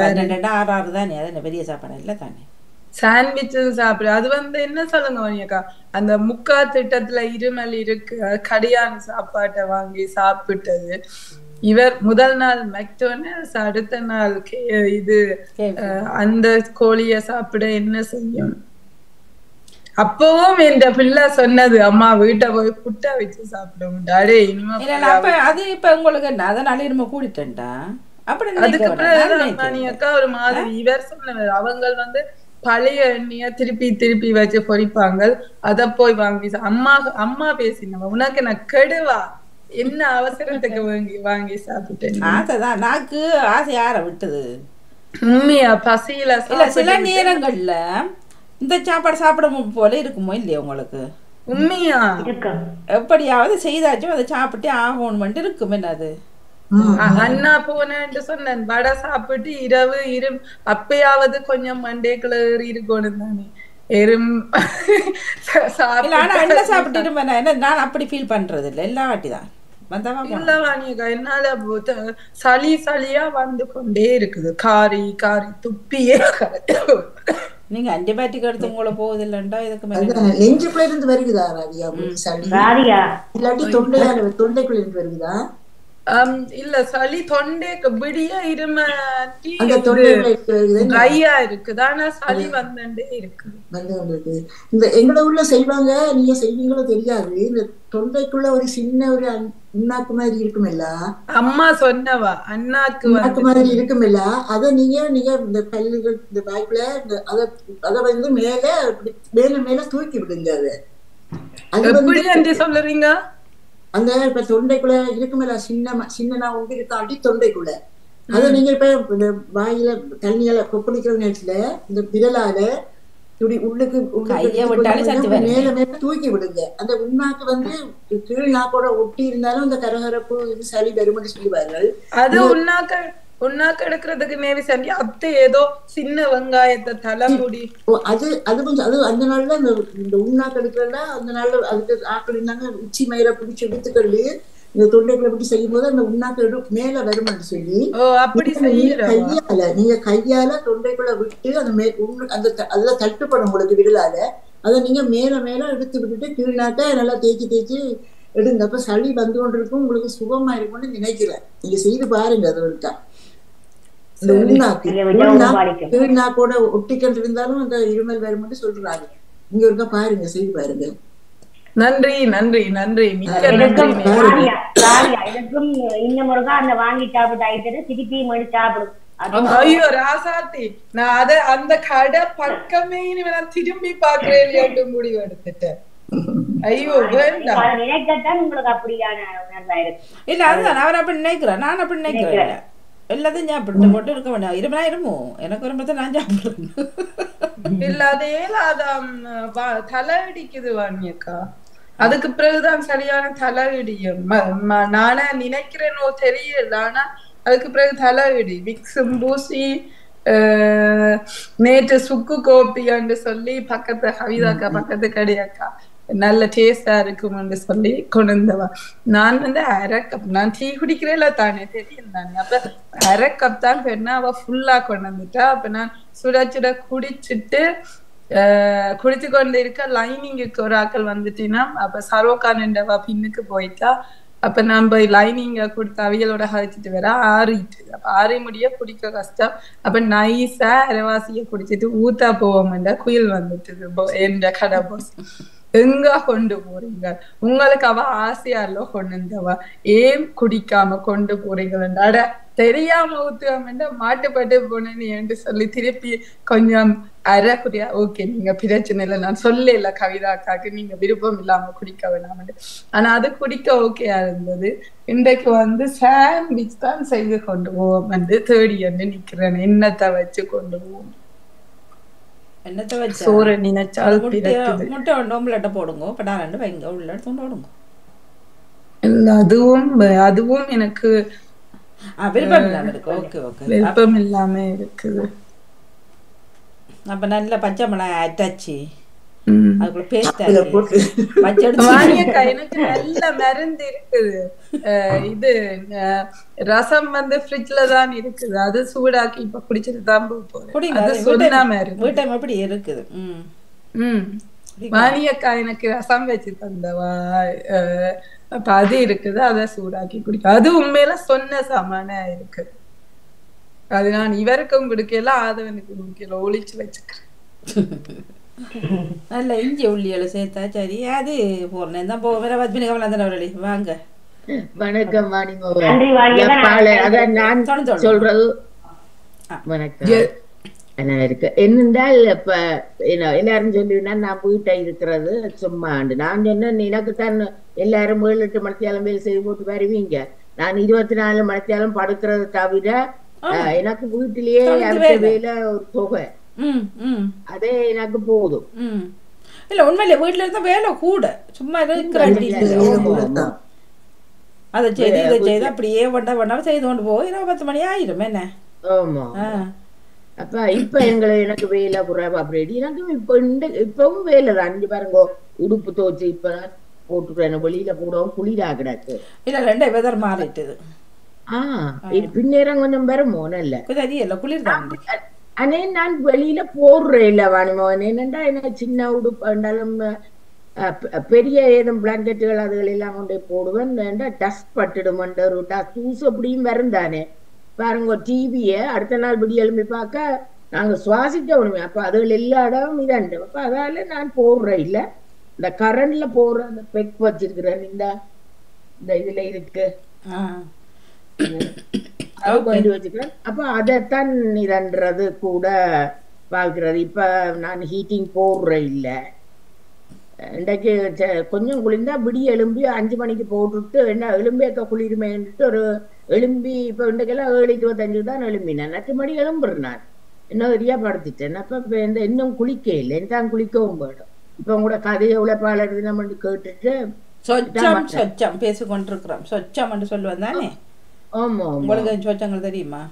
பெரிய சாப்பாடு இல்ல தானே சாண்ட்விச் சாப்பிடு. அது வந்து என்ன சொல்லுங்க மணியக்கா, அந்த முக்கா திட்டத்துல இருமல் இருக்கு, கடியான சாப்பாட்டை வாங்கி சாப்பிட்டது. இவர் முதல் நாள் மெக்டோனல்ஸ், அடுத்த நாள் இது அந்த கோழிய சாப்பிட என்ன செய்யும். அப்பவும் என் பிள்ளை சொன்னது, அம்மா வீட்டை போய் புட்டா வச்சு சாப்பிடுவோம்டாடே இனிமே. அது இப்ப உங்களுக்கு என்ன அதனால இனிமே கூடிட்டேன்டா அப்படி. அதுக்கு அக்கா ஒரு மாதிரி இவர் சொன்னவர், அவங்க வந்து பழைய எண்ணெய திருப்பி திருப்பி வச்சு பொறிப்பாங்க, அத போய் வாங்கி அம்மா அம்மா பேசினவ உனக்கு நான் கெடுவா என்ன அவசரத்துக்கு வாங்கி வாங்கி சாப்பிட்டேன். ஆசைதான், நாக்கு ஆசை யார விட்டது. உண்மையா பசியில சில நேரங்கள்ல இந்த சாப்பாடு சாப்பிட போல இருக்குமோ இல்லையா உங்களுக்கு? உண்மையா எப்படியாவது செய்தாச்சும் அதை சாப்பிட்டே ஆகணும்ட்டு இருக்கும். என்னது அண்ணா போனேன்னு சொன்னேன், வடை சாப்பிட்டு இரவு இரு அப்பயாவது கொஞ்சம் மண்டேக்குள்ள ஏறி இருக்கணும் தானே எறும் சாப்பிட்டு என்ன. நான் அப்படி ஃபீல் பண்றது இல்லை, எல்லா வாட்டிதான் என்னால சளி சளியா வந்து கொண்டே இருக்குது, காரி காரி துப்பியே. நீங்க ஆன்டிபயோட்டிக் எடுத்து உங்களை போகுது இல்லண்டா இதுக்கு நெஞ்சுக்குள்ள இருந்து வருகுதா இல்லாட்டி தொண்டையால தொண்டைக்குள்ள இருந்து வருகுதா? இல்ல சளி தொண்டைக்கு விடிய இரும ட்ரையா இருக்குது, ஆனா சளி வந்துட்டே இருக்கு. இந்த எங்களோட உள்ள செய்வாங்க, நீங்க செய்வீங்களோ தெரியாது, இந்த தொண்டைக்குள்ள ஒரு சின்ன ஒரு அண்ணாக்கு மாதிரி இருக்குமில்ல, அம்மா சொன்னவா அண்ணாக்கு அண்ணாக்கு மாதிரி இருக்குமில்ல, அத நீங்க நீங்க இந்த பல்லுகள் இந்த வாய்ப்புல அத அத வந்து மேல மேல மேல தூக்கி விடுங்க. அது எப்படி சொல்லுறீங்க? அந்த இப்ப தொண்டைக்குள்ள இருக்குமில்ல சின்ன சின்ன உங்க இருக்க அடி தொண்டைக்குள்ள, அத நீங்க இப்ப இந்த வாயில தண்ணியால கொப்பளிக்கிற நேரத்துல இந்த விரலால இப்படி உள்ளுக்கு மேல மேல தூக்கி விடுங்க. அந்த உண்ணாக்கு வந்து கீழ் நாக்கோட ஒட்டி இருந்தாலும் அந்த கரகரப்பு இது சளி வரும்னு சொல்லுவார்கள். அது உண்ணாக்க உண்ணாக்கு எடுக்கிறதுக்கு நேவி சண்டி அத்தை ஏதோ சின்ன வெங்காயத்தை தலைமுடி அது அது கொஞ்சம் அது அந்த நாள்ல இந்த உண்ணாக்கு எடுக்கிறதா அந்த நாள்ல அதுக்கு ஆக்கள் இருந்தாங்க, உச்சி மயிரை பிடிச்சி எடுத்துக்கொள்ளு இந்த தொண்டைக்குள்ள எப்படி செய்யும் போது அந்த உண்ணாக்கு எடு மேல வரும்னு சொல்லி கையால நீங்க கையால தொண்டைக்குள்ள விட்டு அந்த மே அந்த அதுல தட்டுப்படும் உங்களுக்கு விடலால, அதை நீங்க மேல மேல எடுத்து விட்டுட்டு கீழ்நாக்க நல்லா தேய்ச்சி தேய்ச்சி எடுங்க. அப்ப சளி வந்து கொண்டிருக்கும், உங்களுக்கு சுகமா இருக்கும்னு நினைக்கிறேன். நீங்க செய்து பாருங்க. அது இருக்கா இந்த உண்ணாக்கு கீழ்நாக்கோட ஒட்டிக்கிட்டு இருந்தாலும் அந்த இருமல் வரும்னு சொல்றாங்க. நீங்க ஒருக்கா பாருங்க, செய்து பாருங்க. நன்றி நன்றி நன்றி எனக்கும் இன்னும் முருகா அந்த வாங்கி சாப்பிட்டு ஆயிட்டு திருப்பி மணி சாப்பிடும் ஐயோ ராசாத்தி நான் அத அந்த கடை பக்கமே இனிமே நான் திரும்பி பாக்குறேன் இல்லையாட்டு முடிவு எடுத்துட்டேன். ஐயோ வேண்டாம். நினைக்கத்தான் உங்களுக்கு அப்படியான உணர்வா இருக்கு. இல்ல அதுதான் அவர் அப்படி நினைக்கிறேன், நான் அப்படி நினைக்கிறேன். எல்லாத்தையும் சாப்பிட்டு போட்டு இருக்க வேண்டாம். இருமலா இருமோ எனக்கு ஒரு மத்த நான் சாப்பிடுறேன். இல்ல அதே அதான் தலை அடிக்குது வாணியக்கா. அதுக்கு பிறகுதான் சரியான தலை இடியும். நானே நினைக்கிறேனோ தெரியல, ஆனா அதுக்கு பிறகு தலை இடி. விக்ஸும் பூசி நேற்று சுக்கு கோப்பின்னு சொல்லி பக்கத்து ஹவிதாக்கா பக்கத்து கடையாக்கா நல்ல டேஸ்டா இருக்கும்னு சொல்லி கொண்டு வந்தவா. நான் வந்து அரை கப் நான் டீ குடிக்கிறேல தானே தெரியும் தானே. அப்ப அரை கப் தான் பெண்ணா அவ ஃபுல்லா கொண்டு வந்துட்டா. அப்ப நான் சுட சுட குடிச்சிட்டு அஹ் குடிச்சு கொண்டு இருக்க லைனிங்குக்கு ஒரு ஆக்கள் வந்துட்டீங்கன்னா அப்ப சரோகான்ண்டவா பின்னுக்கு போயிட்டா. அப்ப நான் போய் லைனிங்க கொடுத்து அவியலோட கழிச்சிட்டு வர ஆறிட்டு. அப்ப ஆறி முடிய குடிக்க கஷ்டம். அப்ப நைஸா அரைவாசிய குடிச்சிட்டு ஊத்தா போவோம்டா குயில் வந்துட்டு எந்த கடை போஸ் எங்க கொண்டு போறீங்க, உங்களுக்கு அவ ஆசையால கொண்டு வந்தவா ஏன் குடிக்காம கொண்டு போறீங்களா தெரியாம ஊத்துவாம மாட்டுப்பட்டு போனேன்னு என்று சொல்லி திருப்பி கொஞ்சம் அரை குடியா ஓகே நீங்க பிரச்சனை இல்லை நான் சொல்லல கவிதாக்காக்கு நீங்க விருப்பம் இல்லாம குடிக்க வேணாம். ஆனா அது குடிக்க ஓகேயா இருந்தது. இன்றைக்கு வந்து சாண்ட்விச் தான் செய்து கொண்டு போவோம் வந்து தேடி என்று நிக்கிறேன். என்னத்தை வச்சு கொண்டு போவோம், என்னத்தை வச்சு சோறு நினைச்சால் முட்டை ஒன்று ஓம்பலட்டை போடுங்க படாரண்டு வைங்க உள்ள எடுத்து போடுங்க. இல்ல அதுவும் அதுவும் எனக்கு விருப்பம் இல்லாம இருக்கு. ஓகே ஓகே விருப்பம் இல்லாம இருக்குது. அப்ப நல்ல பச்சை மிளகாய் அரைச்சி ம் அதுக்குள்ள பேஸ்ட் வாணியக்கா எனக்கு நல்ல மருந்து இருக்குது. இது ரசம் வந்து ஃப்ரிட்ஜ்ல தான் இருக்குது. அது சூடாக்கி இப்ப குடிச்சிட்டு தான் போறேன். அது சொன்னா மருந்து வீட்டையும் அப்படி இருக்குது. ம் ம் வாணியக்கா எனக்கு ரசம் வச்சு தந்தவா. அப்ப அது இருக்குது, அதை சூடாக்கி குடிக்க. அது உண்மையில சொன்ன சமான இருக்கு. அது நான் இவருக்கும் குடிக்கல ஆதவனுக்கு குடிக்கல ஒளிச்சு வச்சுக்கிறேன். நல்ல இஞ்சி உள்ளியெல்லாம் சேர்த்தா சரி. அது போறேன் தான் போ வேற பத்மினி கமலாந்தனவர்களே வாங்க. வணக்கம் வாணிமோகன். அதான் நான் சொல்றது வணக்கம் என்ன இருக்கு என்னென்றால் இப்ப என்ன எல்லாரும் சொல்லுவீங்கன்னா நான் வீட்டை இருக்கிறது சும்மா நான் சொன்னேன் எனக்குத்தான் எல்லாரும் ஏழு எட்டு மணித்தியாலும் வேலை செய்து போட்டு வருவீங்க. நான் இருபத்தி நாலு மணித்தியாலும் படுக்கிறது தவிர எனக்கு வீட்டிலேயே அடுத்த வேலை ஒரு தொகை அதே எனக்கு போதும். இல்ல உண்மையில வீட்டுல இருந்தா வேலை கூட சும்மா இருக்கிற அதை செய்து இதை செய்து அப்படியே ஒன்றா ஒன்றாவும் செய்து கொண்டு போய் பத்து மணி ஆயிரும் என்ன. ஆமா அப்ப இப்ப எங்களை எனக்கு வேலை குறைவா அப்படி எனக்கு இப்ப இந்த இப்பவும் வேலை தான். அஞ்சு பாருங்க உடுப்பு துவச்சு இப்ப போட்டுக்கிறேன் வெளியில போடவும் குளிரா கிடக்கு. இல்ல ரெண்டே வெதர் மாறிட்டுது. ஆஹ் பின்னேரம் கொஞ்சம் வருமோ நல்ல தெரியல குளிர் தான். ஆனா நான் வெளியில போடுறேன் இல்ல வாணிமோகன். என்னண்டா என்ன சின்ன உடுப்பு இருந்தாலும் பெரிய ஏதும் பிளாங்கெட்டுகள் அதுகள் எல்லாம் கொண்டு போடுவேன். டஸ்ட் பட்டுடுமென்ற ஒரு டஸ்ட் தூசு அப்படியும் வரும் தானே. பாருங்க டிவிய அடுத்த நாள் விடிய எழுப்பி பார்க்க நாங்க சுவாசிக்க உடனே அப்ப அதுகள் எல்லா இடமும் இதாண்டு. அப்ப அதால நான் போடுறேன் இல்ல இந்த கரண்ட்ல போடுற அந்த பெக் வச்சிருக்கிறேன் இந்த இந்த இதுல இருக்கு அது கொண்டு வச்சுக்கிறேன். அப்ப அதைத்தான் இதன்றது கூட பார்க்கிறது. இப்ப நான் ஹீட்டிங் போடுறேன் இல்ல இன்றைக்கு கொஞ்சம் குளிர்ந்தா விடிய எலும்பி அஞ்சு மணிக்கு போட்டுட்டு என்ன எலும்பியக்க குளிருமேன்ட்டு ஒரு எலும்பி இப்ப இன்றைக்கெல்லாம் ஏழு இருபத்தஞ்சு தான் எலும்பினேன். எட்டு மணி எலும்புறேன் நான் இன்னும் சரியா படுத்துட்டேன். அப்ப இப்ப இந்த இன்னும் குளிக்க இல்லை தான் குளிக்கவும் போயிடும். இப்ப கூட கதையை உழைப்பாளர் தினம் கேட்டுட்டு சொச்சம் சொச்சம் பேசி கொண்டிருக்கிறோம். சொச்சம் என்று சொல்லுவேன் தானே. ஆமா உங்களுக்கு சொச்சங்கள் தெரியுமா?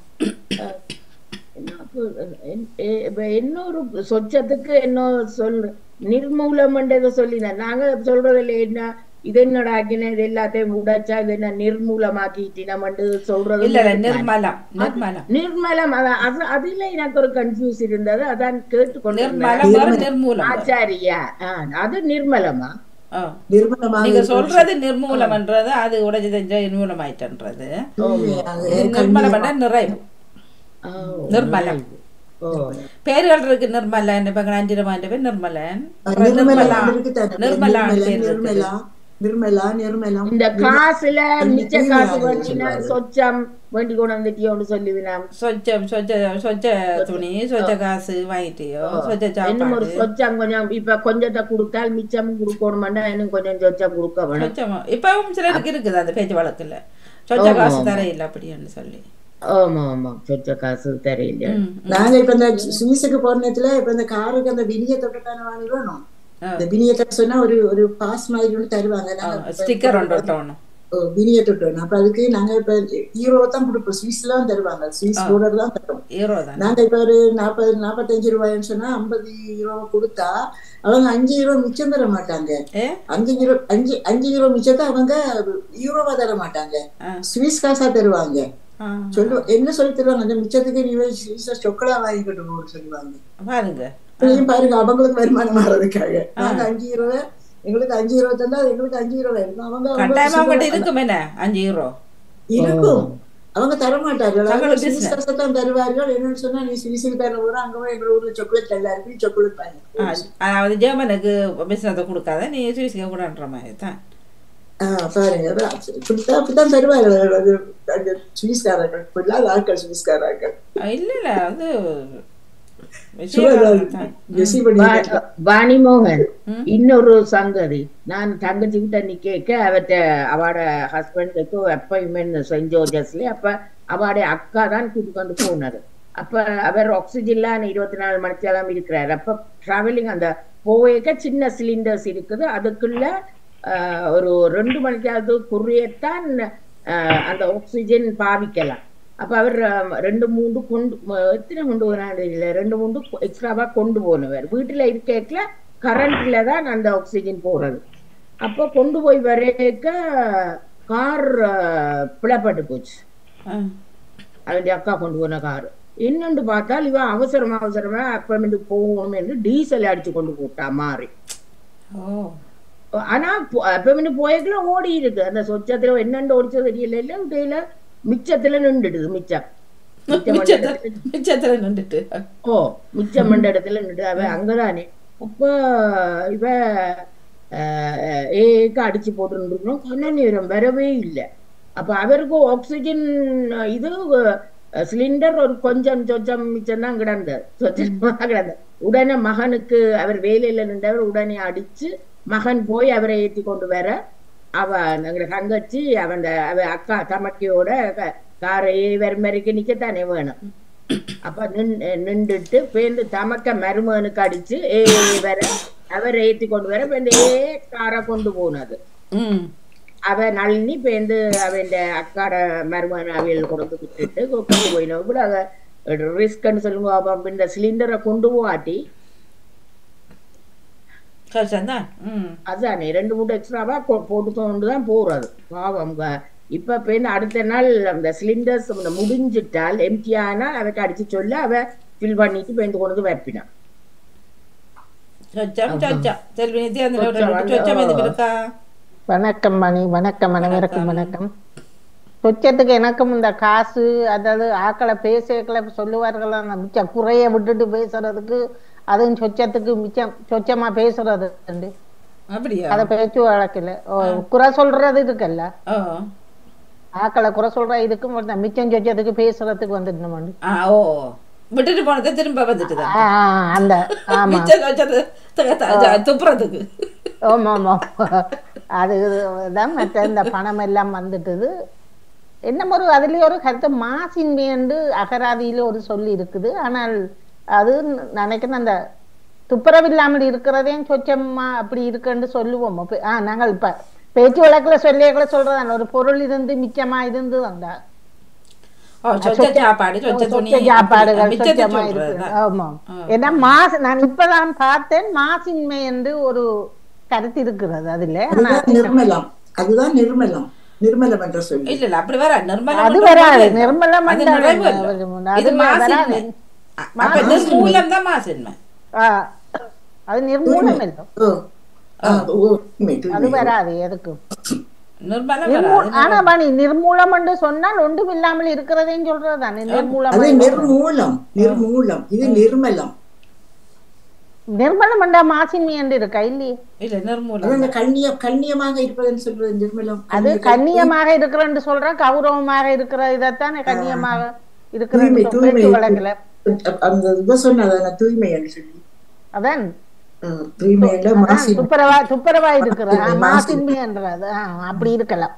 இன்னொரு சொச்சத்துக்கு என்ன சொல்ற நிர்மூலம் சொல்லினேன். நாங்க சொல்றது இல்லை என்ன இது என்னோட ஆக்கின இது எல்லாத்தையும் உடைச்சா இது என்ன நிர்மூலமாக்கிட்டு சொல்றது நிர்மலம் நிர்மலம் அது அதுல எனக்கு ஒரு கன்ஃபியூஸ் இருந்தது. அதான் கேட்டுக்கொண்டு ஆச்சாரியா அது நிர்மலமா நீங்க சொல்றது நிர்மூலம்ன்றது அது உடைஞ்சு தெரிஞ்ச நிர்மூலம் ஆயிட்டன்றது. நிர்மலம் நிறைவு நிர்மலம் பேர்கள் இருக்கு. நிர்மலன் இப்ப அஞ்சிரமான் பேர் நிர்மலன் நிர்மலா நிர்மலா நிர்மலா நிர்மலம் இந்த காசுல மிச்ச காசு வேண்டினா சொச்சம் வேண்டி கொண்டு வந்துட்டியோன்னு சொல்லுவினாம். சொச்சம் சொச்ச சொச்ச துணி சொச்ச காசு வாங்கிட்டியோ சொச்ச இன்னும் ஒரு சாப்பாடு சொச்சம் கொஞ்சம் இப்ப கொஞ்சத்தை கொடுத்தால் மிச்சமும் கொடுக்கணுமாண்டா இன்னும் கொஞ்சம் சொச்சம் கொடுக்க வேணும். சொச்சமா இப்பவும் சிலருக்கு இருக்குது அந்த பேச்சு வழக்குல சொச்ச காசு தரையில்லை அப்படின்னு சொல்லி. ஆமா ஆமா சொச்ச காசு தெரியல. நாங்க இப்ப இந்த சுவிஸுக்கு போற நேரத்துல இப்ப இந்த காருக்கு அந்த வினிய தொட்டக்கான வாங்கிடணும். இந்த வினியத்தை சொன்னா ஒரு ஒரு பாஸ் மாதிரி ஒன்று தருவாங்க, ஸ்டிக்கர் ஒன்று ஒட்டணும், வினிய தொட்டணும். அப்ப அதுக்கு நாங்க இப்ப ஹீரோ தான் கொடுப்போம், சுவிஸ்ல தான் தருவாங்க, சுவிஸ் போர்டர் தான் தரும். நாங்க இப்ப ஒரு நாற்பது நாற்பத்தஞ்சு ரூபாய்ன்னு சொன்னா ஐம்பது யூரோ கொடுத்தா அவங்க அஞ்சு யூரோ மிச்சம் தர மாட்டாங்க. அஞ்சு யூரோ அஞ்சு அஞ்சு யூரோ மிச்சத்தை அவங்க யூரோவா தர மாட்டாங்க, சுவிஸ் காசா தருவாங்க. சொல்லு என்ன சொல்லி தருவாங்க, அந்த மிச்சத்துக்கு நீ சுவிஸ் சொக்கலா வாங்கிக்கிட்டு போன்னு சொல்லுவாங்க. பாருங்க பாருங்க அவங்களுக்கு வருமானம் மாறதுக்காக நாங்க அஞ்சு ரூபாய் எங்களுக்கு அஞ்சு ரூபா தந்தா எங்களுக்கு அஞ்சு ரூபாய் இருக்கும். அவங்க இருக்கும் என்ன அஞ்சு யூரோ இருக்கும், அவங்க தரமாட்டார்கள், தான் தருவார்கள். என்னன்னு சொன்னா நீ சுவிஸுக்கு தர ஊரா அங்க போய் எங்க ஊர்ல சாக்லேட் நல்லா இருக்கு சாக்லேட் வாங்கி. அதாவது ஜெர்மனுக்கு பிசினஸ் கொடுக்காத நீ சுவிஸுக்கு கூடன்ற மாதிரி தான். ஆஹ் பாருங்க அப்படித்தான் அப்படித்தான் தருவார்கள் சுவிஸ்காரர்கள், இல்லாத ஆட்கள் சுவிஸ்காரர்கள். இல்ல இல்ல அது வாணிமோகன் இன்னொரு சங்கதி, நான் தங்கச்சி கிட்ட நீ கேட்க அவட்ட அவட ஹஸ்பண்டுக்கு அப்பாயின்மெண்ட் செயின்ட் ஜோர்ஜஸ்ல, அப்ப அவடைய அக்கா தான் கூட்டு கொண்டு போனாரு. அப்ப அவர் ஆக்சிஜன்ல இருபத்தி நாலு மணித்தேரம் இருக்கிறாரு. அப்ப டிராவலிங் அந்த போவேக்க சின்ன சிலிண்டர்ஸ் இருக்குது, அதுக்குள்ள ஆஹ் ஒரு ரெண்டு மணிக்காவது குறையத்தான் அந்த ஆக்சிஜன் பாவிக்கலாம். அப்ப அவர் ரெண்டு மூன்று கொண்டு எத்தனை கொண்டு போனாரு இல்லை ரெண்டு மூன்று எக்ஸ்ட்ராவா கொண்டு போனவர். வீட்டுல இருக்கல கரண்ட்ல தான் அந்த ஆக்சிஜன் போறது. அப்போ கொண்டு போய் வரைக்க கார் பிளப்பட்டு போச்சு, அவருடைய அக்கா கொண்டு போன கார். என்னன்னு பார்த்தால் இவன் அவசரமா அவசரமா அப்பாயின்மெண்ட் போகணும் என்று டீசல் அடிச்சு கொண்டு போட்டா மாறி. ஆனா அப்பாயின்மெண்ட் போயக்குள்ள ஓடி இருக்கு, அந்த சொச்சத்துல என்னண்டு ஓடிச்சது தெரியல, இல்ல இடையில மிச்சத்துல நின்றுடுது, மிச்சம் மிச்சத்துல நின்றுட்டு ஓ மிச்சம் மண்ட இடத்துல நின்று அவ அங்கதானே. அப்ப இவ ஏக்க அடிச்சு போட்டுருக்கணும், கொஞ்ச நேரம் வரவே இல்லை. அப்ப அவருக்கு ஆக்சிஜன் இது சிலிண்டர் ஒரு கொஞ்சம் சொச்சம் மிச்சம் தான் கிடந்தது, சொச்சமா கிடந்தது. உடனே மகனுக்கு அவர் வேலையில நின்றவர் உடனே அடிச்சு மகன் போய் அவரை ஏற்றி கொண்டு வர அவ எங்க தங்கச்சி அவன் அவ அக்கா தமக்கையோட காரை வரும் வரைக்கும் நிக்கத்தானே வேணும். அப்ப நின் நின்றுட்டு பேருந்து தமக்க மருமகனுக்கு அடிச்சு ஏ வர அவரை ஏற்றி கொண்டு வர பேருந்து ஏ காரை கொண்டு போனது. அவ நளினி பேருந்து அவன் அக்காட மருமகன் அவையில் கொண்டு விட்டுட்டு கொண்டு போயின கூட அத ரிஸ்க்ன்னு சொல்லுங்க. அப்ப இந்த சிலிண்டரை கொண்டு போகாட்டி அதானே ரெண்டு மூணு எக்ஸ்ட்ராவா போட்டு கொண்டுதான் போறது பாவம். இப்ப பேருந்து அடுத்த நாள் அந்த சிலிண்டர்ஸ் முடிஞ்சிட்டால் எம்டி ஆனால் அவக்கு அடிச்சு சொல்ல அவ ஃபில் பண்ணிட்டு பேருந்து கொண்டு வைப்பினான். வணக்கம் மணி, வணக்கம் அனைவருக்கும் வணக்கம். சொச்சத்துக்கு எனக்கும் இந்த காசு அதாவது ஆக்களை பேசக்களை சொல்லுவார்கள் மிச்சம் குறைய விட்டுட்டு பேசுறதுக்கு, அதுவும் சொச்சத்துக்கு மிச்சம் சொச்சமா பேசுறது அத பேச்சு வழக்கில்ல. குறை சொல்றது இருக்குல்ல, ஆக்களை குறை சொல்ற இதுக்கும் மிச்சம் சொச்சத்துக்கு பேசுறதுக்கு வந்துட்டு விட்டுட்டு போனதை திரும்ப வந்துட்டு அந்த ஆமா துப்புறதுக்கு. ஆமா ஆமா அதுதான் மற்ற இந்த பணம் எல்லாம் வந்துட்டுது. என்ன ஒரு அதுலயே ஒரு கருத்து மாசின்மை என்று அகராதியில ஒரு சொல்லி இருக்குது. ஆனால் அது நினைக்கிறேன் அந்த துப்புரவில்லாமல் இருக்கிறதையும் சொச்சமா அப்படி இருக்குன்னு சொல்லுவோம். ஆஹ் நாங்கள் இப்ப பேச்சு வழக்குல சொல்லியக்குள்ள சொல்றதான் ஒரு பொருள் இருந்து மிச்சமா இருந்து வந்தா சாப்பாடுகள் சொச்சமா இருக்கு. ஆமா ஏன்னா மாசு நான் இப்பதான் பார்த்தேன் மாசின்மை என்று ஒரு கருத்து இருக்கிறது அதுல. நிர்மலம் அதுதான் நிர்மலம் நிர்மலம் என்ற சொல்லி இல்ல இல்ல அப்படி வர நிர்மலம் அது வராது. நிர்மலம் அது நிர்மூலம் தான் மாசின்மை, அது நிர்மூலம் இல்லை, அது வராது எதுக்கும். ஆனா பாணி நிர்மூலம் என்று சொன்னால் ஒன்றும் இல்லாமல் இருக்கிறதையும் சொல்றதுதானே நிர்மூலம். நிர்மூலம் நிர்மூலம் இது நிர்மலம் நிர்மலம் என்றா மாசின்மை என்று இருக்கா இல்லையே? இல்ல அது நிர்மூலம் அந்த கண்ணிய கண்ணியமாக இருப்பதுன்னு சொல்றது நிர்மலம். அது கண்ணியமாக இருக்கிறன்னு சொல்ற, கௌரவமாக இருக்கிற இதைத்தானே கண்ணியமாக இருக்கிற பேச்சு வழக்குல அந்த இவ சொன்னதான தூய்மை என்று சொல்லி அதான் ம், தூய்மையில மாசி துப்புரவா துப்புரவா இருக்கிற மாசின்மை என்றது. ஆஹ் அப்படி இருக்கலாம்.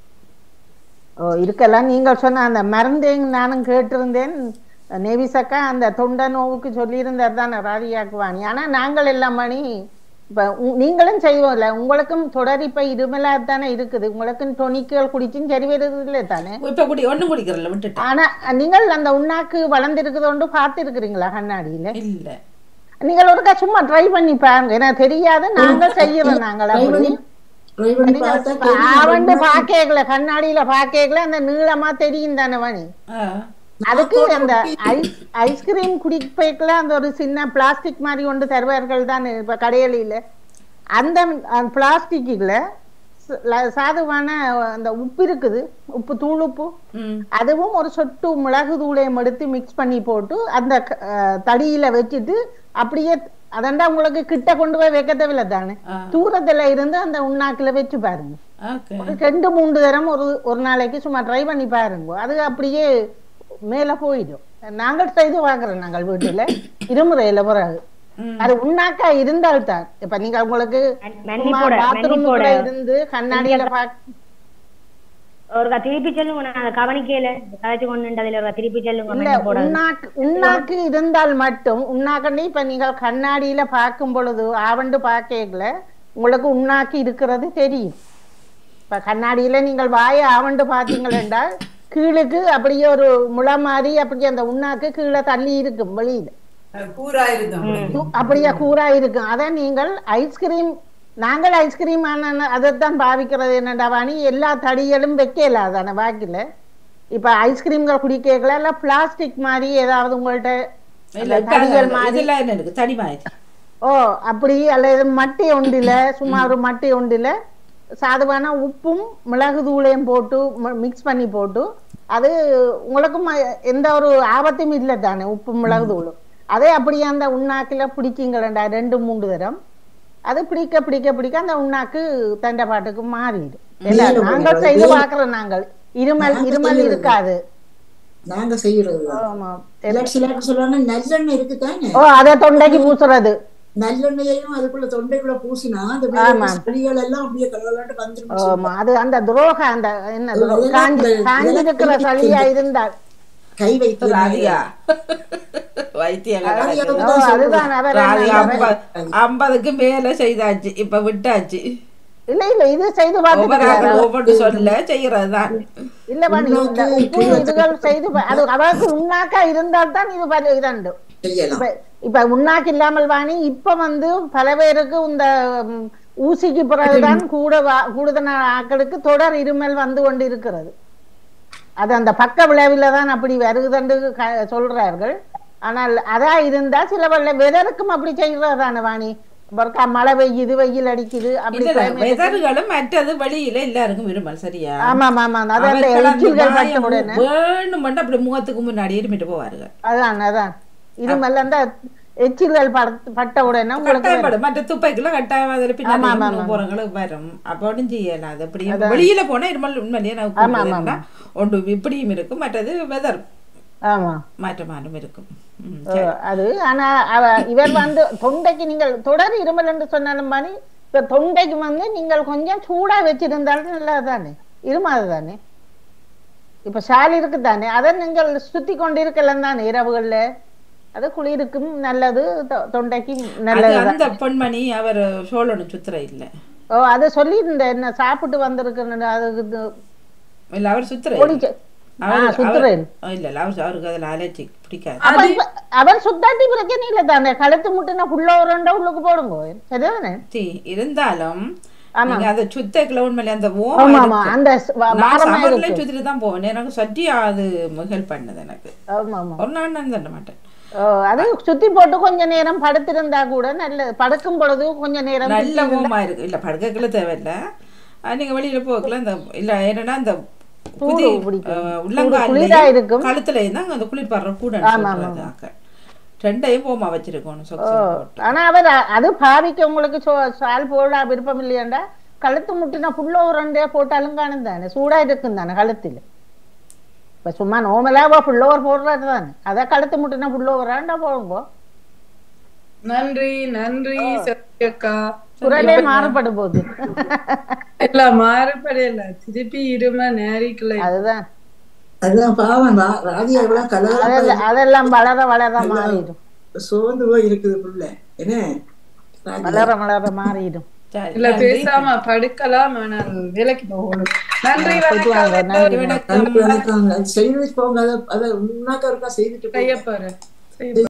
ஓ இருக்கலாம். நீங்கள் சொன்ன அந்த மருந்தையும் நானும் கேட்டிருந்தேன். நேவிசக்கா அந்த தொண்டை நோவுக்கு சொல்லியிருந்தார் தானே ராதியாக்குவாணி. ஆனா நாங்கள் எல்லாம் மணி இப்ப உ- நீங்களும் செய்வோம்ல, உங்களுக்கும் தொடர் இப்ப இருமலா தானே இருக்குது, உங்களுக்கும் டொனிக்குகள் குடிச்சும் சரி வருது இல்லை தானே? இப்ப குடி ஒண்ணும் குடிக்கிறல்ல விட்டுட்டேன். ஆனா நீங்கள் அந்த உண்ணாக்கு வளர்ந்துருக்குதோண்டு பார்த்து இருக்கிறீங்களா கண்ணாடியில? இல்ல நீங்கள் ஒருக்கா சும்மா ட்ரை பண்ணி பாருங்க. எனக்கு தெரியாது, நாங்க செய்யறோம். நாங்கள் அப்படி ட்ரை பண்ணி பார்த்தா தெரியும். அவண்டு பாக்கல, கண்ணாடியில பாக்கல அந்த நீளமா தெரியும் தானே மணி. ஆ. அதுக்கு அந்த ஐஸ் ஐஸ்கிரீம் குடிப்பைக்குள்ள அந்த ஒரு சின்ன பிளாஸ்டிக் மாதிரி ஒன்று தருவார்கள் தானே இப்ப கடையில. அந்த பிளாஸ்டிக்ல சாதுவான அந்த உப்பு இருக்குது, உப்பு தூள் உப்பு, ம். அதுவும் ஒரு சொட்டு மிளகு தூளையும் எடுத்து மிக்ஸ் பண்ணி போட்டு அந்த அஹ், தடியில வச்சுட்டு அப்படியே அதண்டா உங்களுக்கு கிட்ட கொண்டு போய் வைக்க தேவையில்லை தானே, ஆ. தூரத்துல இருந்து அந்த உண்ணாக்குல வச்சு பாருங்க. ஓகே. ஒரு ரெண்டு மூன்று தரம் ஒரு ஒரு நாளைக்கு சும்மா ட்ரை பண்ணி பாருங்க. அது அப்படியே மேல போயிடும். நாங்கள் செய்து வாங்குறோம் நாங்கள் வீட்டுல இருமுறையில பிறகு. ம். அது உண்ணாக்கா இருந்தால்தான் இப்ப நீங்க உங்களுக்கு மன்னிப்போட பாத்ரூம்ல மன்னிப்போட இருந்து கண்ணாடியில பாக்க ஒரு திருப்பி சொல்லுங்க, நான் கவனிக்கல கதைச்சு கொண்டு அதுல ஒரு திருப்பி சொல்லுங்க. இல்ல மன்னிப்போட உண்ணாக்கு உண்ணாக்கு இருந்தால் மட்டும் உண்ணாக்கண்டி இப்ப நீங்கள் கண்ணாடியில பார்க்கும் பொழுது ஆவண்டு பார்க்கல உங்களுக்கு உண்ணாக்கு இருக்கிறது தெரியும். இப்ப கண்ணாடியில நீங்கள் வாயை ஆவண்டு பார்த்தீங்களா கீழுக்கு அப்படியே ஒரு முளை மாதிரி அப்படியே அந்த உண்ணாக்கு கீழே தள்ளி இருக்கும் வெளியில, கூரா இருக்கும். து- அப்படியே கூரா இருக்கும். அதை நீங்கள் ஐஸ்கிரீம் நாங்கள் ஐஸ்கிரீம் அதைத்தான் பாவிக்கிறது என்னடா வாணி, எல்லா தடிகளும் வைக்கல அதான வாக்கில. இப்ப ஐஸ்கிரீம்கள் குடிக்கல இல்ல பிளாஸ்டிக் மாதிரி ஏதாவது உங்கள்ட்ட இல்ல இப்ப தடிகள் அது- மாதிரி இதெல்லாம் என்ன இருக்கு தடி மாதிரி. ஓ அப்படி அல்லது மட்டை ஒன்றில சும்மா ஒரு மட்டை ஒன்றில சாதுவான உப்பும் மிளகு தூளையும் போட்டு மிக்ஸ் பண்ணி போட்டு அது உங்களுக்கும் அ- எந்த ஒரு ஆபத்தும் இல்லை தானே, உப்பு மிளகு தூளும். அதே அப்படியே அந்த உண்ணாக்குல பிடிச்சிங்களா ரெண்டு மூன்று தரம், அது பிடிக்க பிடிக்க பிடிக்க அந்த உண்ணாக்கு தண்டை பாட்டுக்கு மாறிடும். இல்ல, மேலும் நாங்கள் ஒரு செய்து வேறு- பார்க்கிறோம். நாங்கள் இருமல் நாங்க இருமல் செய்யறது. இருக்காது. நாங்க செய்யறது ஆமா. சிலர் சிலருக்கு சொல்லுவாங்க நல்லெண்ணெய் இருக்குதானே, ஓ அதை தொண்டைக்கு பூசுறது. நல்லெண்ணெயையும் அதுக்குள்ள தொண்டைக்குள்ள பூசினா அந்த ஆமா. சளிகள் எல்லாம் அப்படியே கலகலாட்டு வந்துரும். ஆமா அது அந்த துரோக அந்த என்ன துரோகம், அதெல்லாம் காஞ்சி இந்த காஞ்சி இருக்கிற விளக்கு சளியா இருந்தால் கை வைத்து ராதிகா வைத்தியம் ராதிகாவுக்கு ஓ, தான் அதுதான் அவர் ராதிகா என்ன- ஐம்பது ஐம்பதுக்கு மேல செய்தாச்சு, இப்ப விட்டாச்சு. இல்ல இல்ல இது செய்து ஒவ்வொரு பார்த்து ஆளும் ஒவ்வொன்று சொல்ல செய்யறதுதான். இல்ல பண்ணி இந்த உப்பு இதுகள் செய்து பா- அது அவருக்கு உண்ணாக்கா இருந்தால் தான் இது பல இதண்டு. செய்யலாம். இப்ப இப்ப உண்ணாக்கு இல்லாமல் வாணி இப்ப வந்து பல பேருக்கு இந்த ம், ஊசிக்கு பிறகுதான் கூட வா- கூடுதல் ஆட்களுக்கு தொடர் இருமல் வந்து கொண்டு இருக்கிறது. அது அந்த பக்க விளைவுல தான் அப்படி வருகுதண்டு க- சொல்றார்கள். ஆனால் அதா இருந்தா சில வெள்ள வெதருக்கும் அப்படி செய்யறதான வாணி, ஒருக்கா மழை பெய்யுது வெயில் அடிக்குது அப்படி இதுல climate- வெதர்களும் மற்றது வெளியில எல்லாருக்கும் இருமல் சரியா. ஆமா ஆமா அது அந்த அவர்கள் அந்த எச்சில்கள் பட்ட வாயை உடனே வேணுமென்று அப்படி முகத்துக்கு முன்னாடி இருமிட்டு போவார்கள். அதான் அதான் இருமல் அந்த எச்சில்கள் பட- பட்ட உடனே உங்களுக்கு கட்டாயம் படும். மற்ற துப்பைக்குள்ள கட்டாயம் அதில் ஆமா, ஆமா, பின்னாடி ஆமா. போறவங்களுக்கு வரும். அப்ப ஒன்றும் செய்யலாம். அது அப்படி வெளியில போனா இருமல் உண்மையிலேயே ஆமா, ஆமா, நமக்கு ஒன்று இப்படியும் இருக்கும், மற்றது வெதர் ஆமா மாற்றமானும் இருக்கும். ம், ஓ, சரி. அது ஆனா அவ இவர் வந்து தொண்டைக்கு நீங்கள் தொடர் இருமல் என்று சொன்னாலும் மாதிரி இப்ப தொண்டைக்கு வந்து நீங்கள் கொஞ்சம் சூடா வச்சிருந்தாலும் நல்லதுதானே, இருமாது தானே. இப்ப ஷால் இருக்கு தானே, அதை நீங்கள் சுத்தி கொண்டு இருக்கலாம் தானே இரவுகள்ல, அது குளிருக்கும் நல்லது, தொ- தொண்டைக்கும் அது நல்லது. அந்த பொன்மணி அவர் சோழனும் சுத்திர இல்ல ஓ அதை சொல்லியிருந்தேன் என்ன சாப்பிட்டு வந்திருக்கேன்னு. அதுக்கு இது இல்ல அவர் சுத்திர ஒளிச்ச- ஆ, அவர் சுத்துறேன். அவர்- இல்ல இல்ல அவர் அவருக்கு அதுல அலர்ஜி பிடிக்காது. அப்ப இப்ப அவர் சுத்தாட்டி பிரச்சனை இல்ல தானே, கழுத்து முட்டுனா உள்ள ஒரு ரெண்டா உள்ளுக்கு போடுங்க சரிதானே. சி, இருந்தாலும் ஆமா. நீங்க அந்த சுத்தைக்குள்ள உண்மையில அந்த ஆமா ஓமா ஆமா இருக்கு. அந்த ஸ்- வ- நான் வாரமா சமர்ல இருக்கு. சுத்திட்டு தான் போவேன். எனக்கு சட்டி அது ஹெல்ப் பண்ணது எனக்கு. ஆமா ஆமா ஒரு நாள் நான் தண்ட மாட்டேன். ஓ, அது சுத்தி போட்டு கொஞ்ச நேரம் படுத்திருந்தா கூட நல்ல, படுக்கும் பொழுது கொஞ்ச நேரம் நல்ல சுத்தி இருந்தா- ஓமா இருக்கு. இல்ல படுக்கக்குள்ள தேவையில்லை. அஹ் நீங்க வெளியில போகல அந்த இல்ல என்னன்னா அந்த சூடு குதி பிடிக்கும். அஹ் குளிரா உள்ளங்கால்லையும் இருக்கும். கழுத்துல இருந்தா அந்த குளிர் படுற கூட ஆமா, ஆமா. சொல்றது ஆக்கள். ரெண்டையும் போமா வச்சிருக்கணும் ஓ சொக்ஸ் போட்டு. ஆனா அவர் அ- அது பாவிக்க உங்களுக்கு சோ- சால் போட விருப்பம் இல்லையாண்டா கழுத்து முட்டினா புள்ள ஒரு ரெண்டே போட்டாலும் காணும் தானே சூடா இருக்கும் தானே கழுத்துல. இப்ப சும்மா நோமலாவா புள்ளோவர் போடுறது தானே அதான் கழுத்து முட்டினா புள்ளோவராண்டா போடுங்க. நன்றி நன்றி சத்யக்கா. குரலே மாறுபடும் போது எல்லாம் மாறுபடையில திருப்பி இரும நேரிக்கல அதுதான் அதுதான் பாவம் ரா- ராதிகா எவ்வளவு கலகலப்பா அதெல்லாம் அதெல்லாம் வளர வளர மாறிடும். சோர்ந்து போய் இருக்குது புள்ள என்ன ராதிகா? வளர வளர மாறிடும். சரி, இல்ல நன்றி. பேசாம படுக்கலாம் ஆனால் வேலைக்கு போகணும். நன்றி போயிட்டு வாங்க. வணக்கம். நன்றி வணக்கம். நன்றி, வணக்கம். செய்துட்டு போங்க அதை அதை முன்னாக்க இருக்கா செய்துட்டு போங்க. செய்ய போறேன் செய்ய